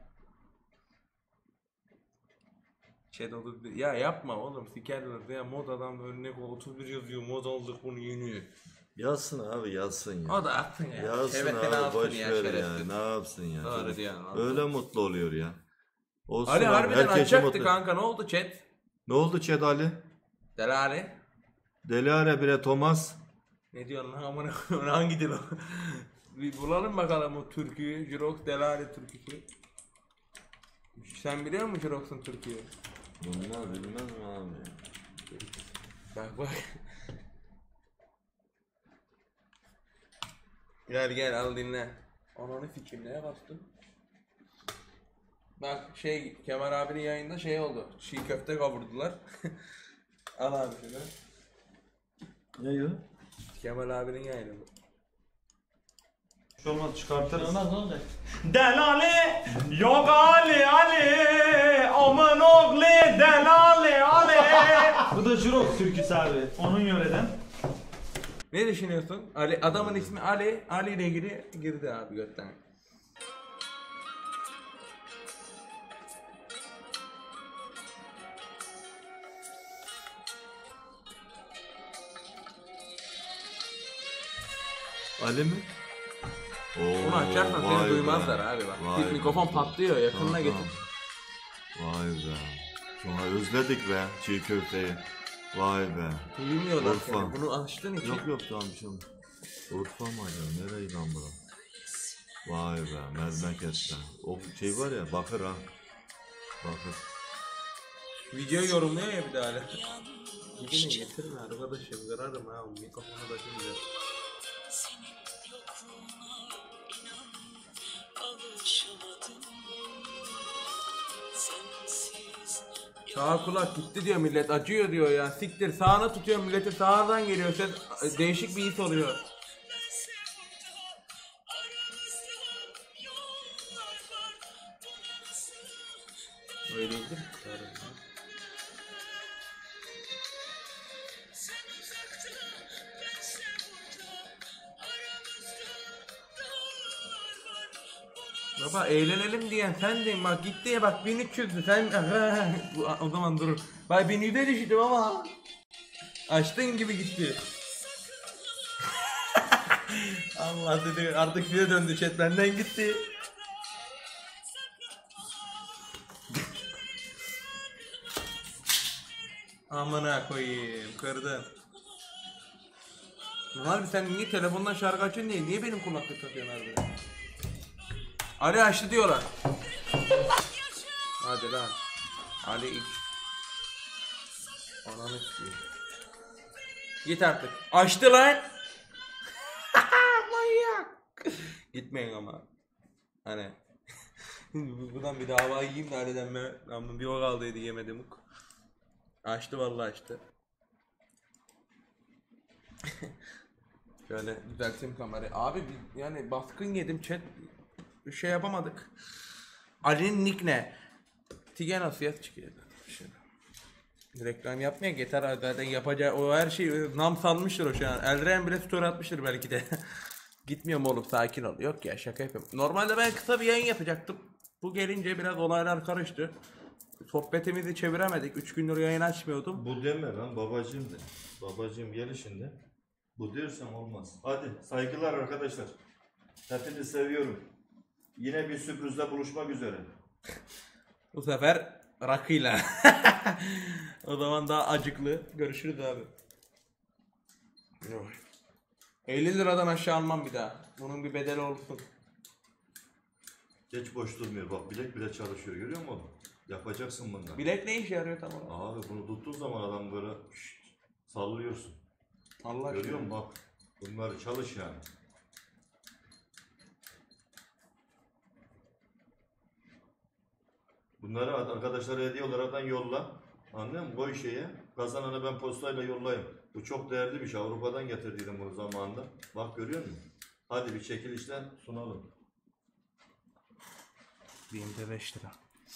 Chat otuz bir. Ya yapma oğlum sikerler ya mod adam önüne koy otuz bir yazıyor mod aldık bunu yeni. Yazsın abi yazsın ya. O da atsın ya. Yazsın Şebekten abi atsın boş ya, ver ya. şerefsiz. Ne yapsın ya. Doğru Çocuk diyorsun, öyle mutlu oluyor ya. Olsun Ali abi, harbiden herkesi açacaktı mutlu- kanka ne oldu chat? Ne oldu Çed Ali? Delali. Deliare bire Thomas. Ne diyorsun lan amına koyayım hangi dil o? Bir bulalım bakalım o türküyü. Jirox Delali türküsü. Sen biliyor musun Jirox'un türküyü? Bunlar bilmez mi abi? Bak bak. Gel gel al dinle. Ananı sikeyim neye bastın? Bak şey Kemal abinin yayında şey oldu. Çiğ köfte kavurdular. Al abi şunu. Ne o? Kemal abinin yayını bu. Olmaz çıkartırız. Delali yok Ali Ali aman oğlu Delali Ali. Bu da Jurok türküsü abi. Onun yöreden. Ne düşünüyorsun? Ali adamın ismi Ali. Ali ile ilgili girdi abi götten. Ali mi? Oo, Bunu açarsan vay seni be. duymazlar abi bak. Vay be. Mikrofon patlıyor yakınına Tamam, getir. tamam. Vay be. Şuna özledik be çiğ köfteyi. Vay be. Duymuyorlar Urfa. seni. Bunu açtığın için. Yok yok tamam bir şey olmaz. Urfa mı acaba? Nereye lan bura? Vay be memlekette. O şey var ya bakır ha. Bakır. Videoyu yorumluyor ya bir daha hala. Gidin getirin arkadaşım kırarım ha o mikrofonu da şimdi. Sağ kulak gitti diyor millet acıyor diyor ya siktir sağına tutuyor milleti sağdan geliyor ses değişik bir his oluyor. Öyle değil mi? Baba eğlenelim diyen sendin bak gitti ya bak bin üç yüzdü sen Bu- o zaman durur. Bak bin yüze düştüm ama açtığın gibi gitti. Allah dedi artık size döndü chat benden gitti. Amına koyayım kırdın. Harbi sen niye telefondan şarkı açıyorsun diye niye benim kulaklık takıyorsun harbi? Ali açtı diyorlar. Hadi lan. Ali iç. Ananı s**eyim. Git artık. Açtı lan. Manyak. Gitmeyin ama. Hani. Buradan bir dava yiyeyim de Ali'den ben. Ama bir o kaldıydı yemedim. Açtı vallahi açtı. Şöyle düzelteyim kamerayı. Abi biz- yani baskın yedim chat. Bir şey yapamadık. Ali'nin nick ne? Tigen Asiyat çıkıyor. Şöyle. Reklam yapmaya yeter zaten yapacağı o her şey nam salmıştır o şu an. Elren bile story atmıştır belki de. Gitmiyorum oğlum sakin ol. Yok ya şaka yapıyorum. Normalde ben kısa bir yayın yapacaktım. Bu gelince biraz olaylar karıştı. Sohbetimizi çeviremedik. üç gündür yayın açmıyordum. Bu deme lan babacığım de. Babacığım gelişinde. Bu diyorsan olmaz. Hadi saygılar arkadaşlar. Hepinizi seviyorum. Yine bir sürprizle buluşmak üzere. Bu sefer rakıyla. O zaman daha acıklı. Görüşürüz abi. elli liradan aşağı almam bir daha. Bunun bir bedeli olsun. Hiç boş durmuyor. Bak bilek bile çalışıyor. Görüyor musun? Yapacaksın bundan. Bilek ne işe yarıyor tam olarak? Abi bunu tuttuğun zaman adam böyle şşt, sallıyorsun. Allah Görüyor aşkına. musun? Bak. Bunları çalış yani. Bunları arkadaşlara hediye olaraktan yolla. Anlıyor musun? Koy şeye. Kazananı ben postayla yollayayım. Bu çok değerli bir şey. Avrupa'dan getirdiydim bunu zamanında. Bak görüyor musun? Hadi bir çekilişten sunalım. Binde beş lira.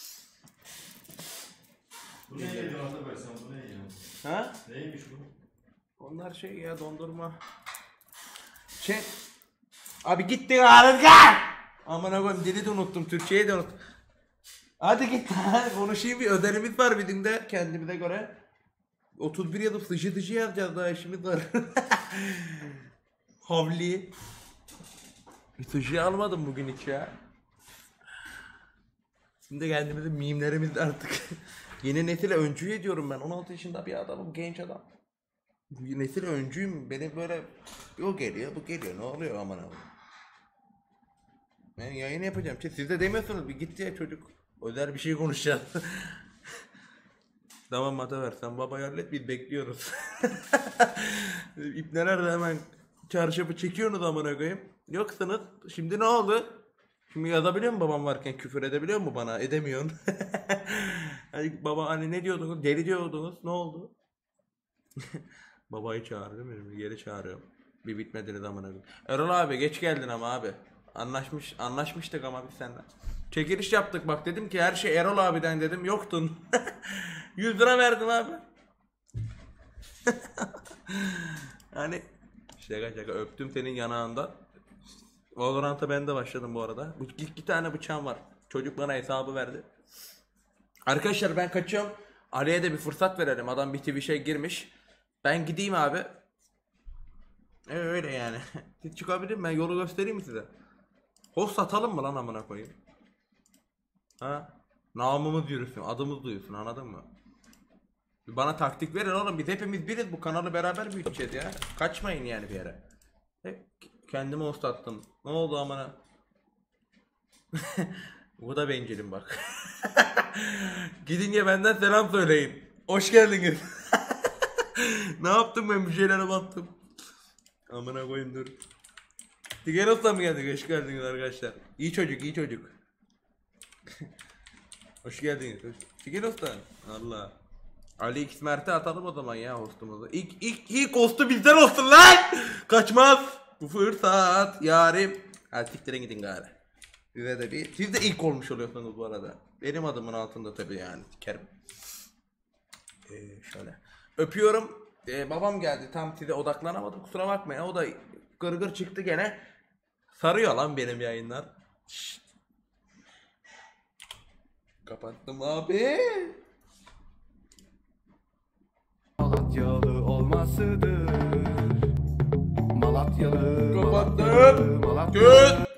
Bu ne yiyor Atabey sen bu ne yiyorsun? Ha? Neymiş bu? Onlar şey ya dondurma. Şey. Abi gittin harika. Aman koyayım dili de unuttum, Türkçeyi de unuttum. Hadi git konuşayım, bir ödevimiz var bizim de kendimize göre. otuz bir yıl sıçıtıcı yazacağız, daha işimiz var. Havli. Bir sıçı almadım bugün hiç ya. Şimdi kendimize mimlerimiz artık. Yeni nesile öncü ediyorum ben. on altı yaşında bir adamım, genç adam. Nesil öncüyüm. Benim böyle o geliyor, bu geliyor. Ne oluyor aman abi? Ben yayın yapacağım. Siz de demiyorsunuz bir git ya çocuk. Özel bir şey konuşacağız. Tamam Mataver, sen babayı hallet, biz bekliyoruz. İpneler de hemen çarşafı çekiyorsunuz amına koyayım. Yoksanız şimdi ne oldu? Şimdi yazabiliyor mu babam varken, küfür edebiliyor mu bana? Edemiyorsun. Hani baba hani ne diyordunuz? Deli diyordunuz. Ne oldu? Babayı çağırıyor benim, geri çağırıyorum. Bir bitmediniz amına koyayım. Erol abi geç geldin ama abi. Anlaşmış anlaşmıştık ama biz seninle. Çekiliş yaptık bak, dedim ki her şey Erol abiden dedim, yoktun. yüz lira verdim abi. Hani şaka şaka öptüm senin yanağından. Valorant'a ben de başladım bu arada. Bu iki, iki tane bıçağım var. Çocuk bana hesabı verdi. Arkadaşlar ben kaçıyorum. Ali'ye de bir fırsat verelim. Adam bir Twitch'e girmiş. Ben gideyim abi. Evet öyle yani. Siz çıkabilirim, ben yolu göstereyim mi size? Host satalım mı lan amına koyayım? Ha? Namımız yürüsün, adımız duyulsun, anladın mı? Bana taktik verin oğlum, biz hepimiz biriz, bu kanalı beraber büyüteceğiz ya. Kaçmayın yani bir yere. Hep kendimi host attım. Ne oldu amına? Bu da bencilim bak. Gidince benden selam söyleyin. Hoş geldiniz. Ne yaptım ben, bir şeylere baktım. Amına koyayım dur. Tigenos'la mı geldik? Hoş geldiniz arkadaşlar. İyi çocuk, iyi çocuk. Hoş geldiniz. Tigenos'tan. Allah. Ali X Mert'e atalım o zaman ya hostumuzu. İlk ilk ilk hostu bizden olsun lan. Kaçmaz. Bu fırsat yarim. Hadi siktirin gidin gari. Size de bir. Siz de ilk olmuş oluyorsunuz bu arada. Benim adımın altında tabii yani. Sikerim. Ee, şöyle. Öpüyorum. Ee, babam geldi. Tam size odaklanamadım. Kusura bakmayın. O da gırgır çıktı gene. Sarıyor lan benim yayınlar. Şşt. Kapattım abi. Malatyalı olmasıdır. Malatyalı, Kapattım. Malatyalı, Malatyalı. Göt.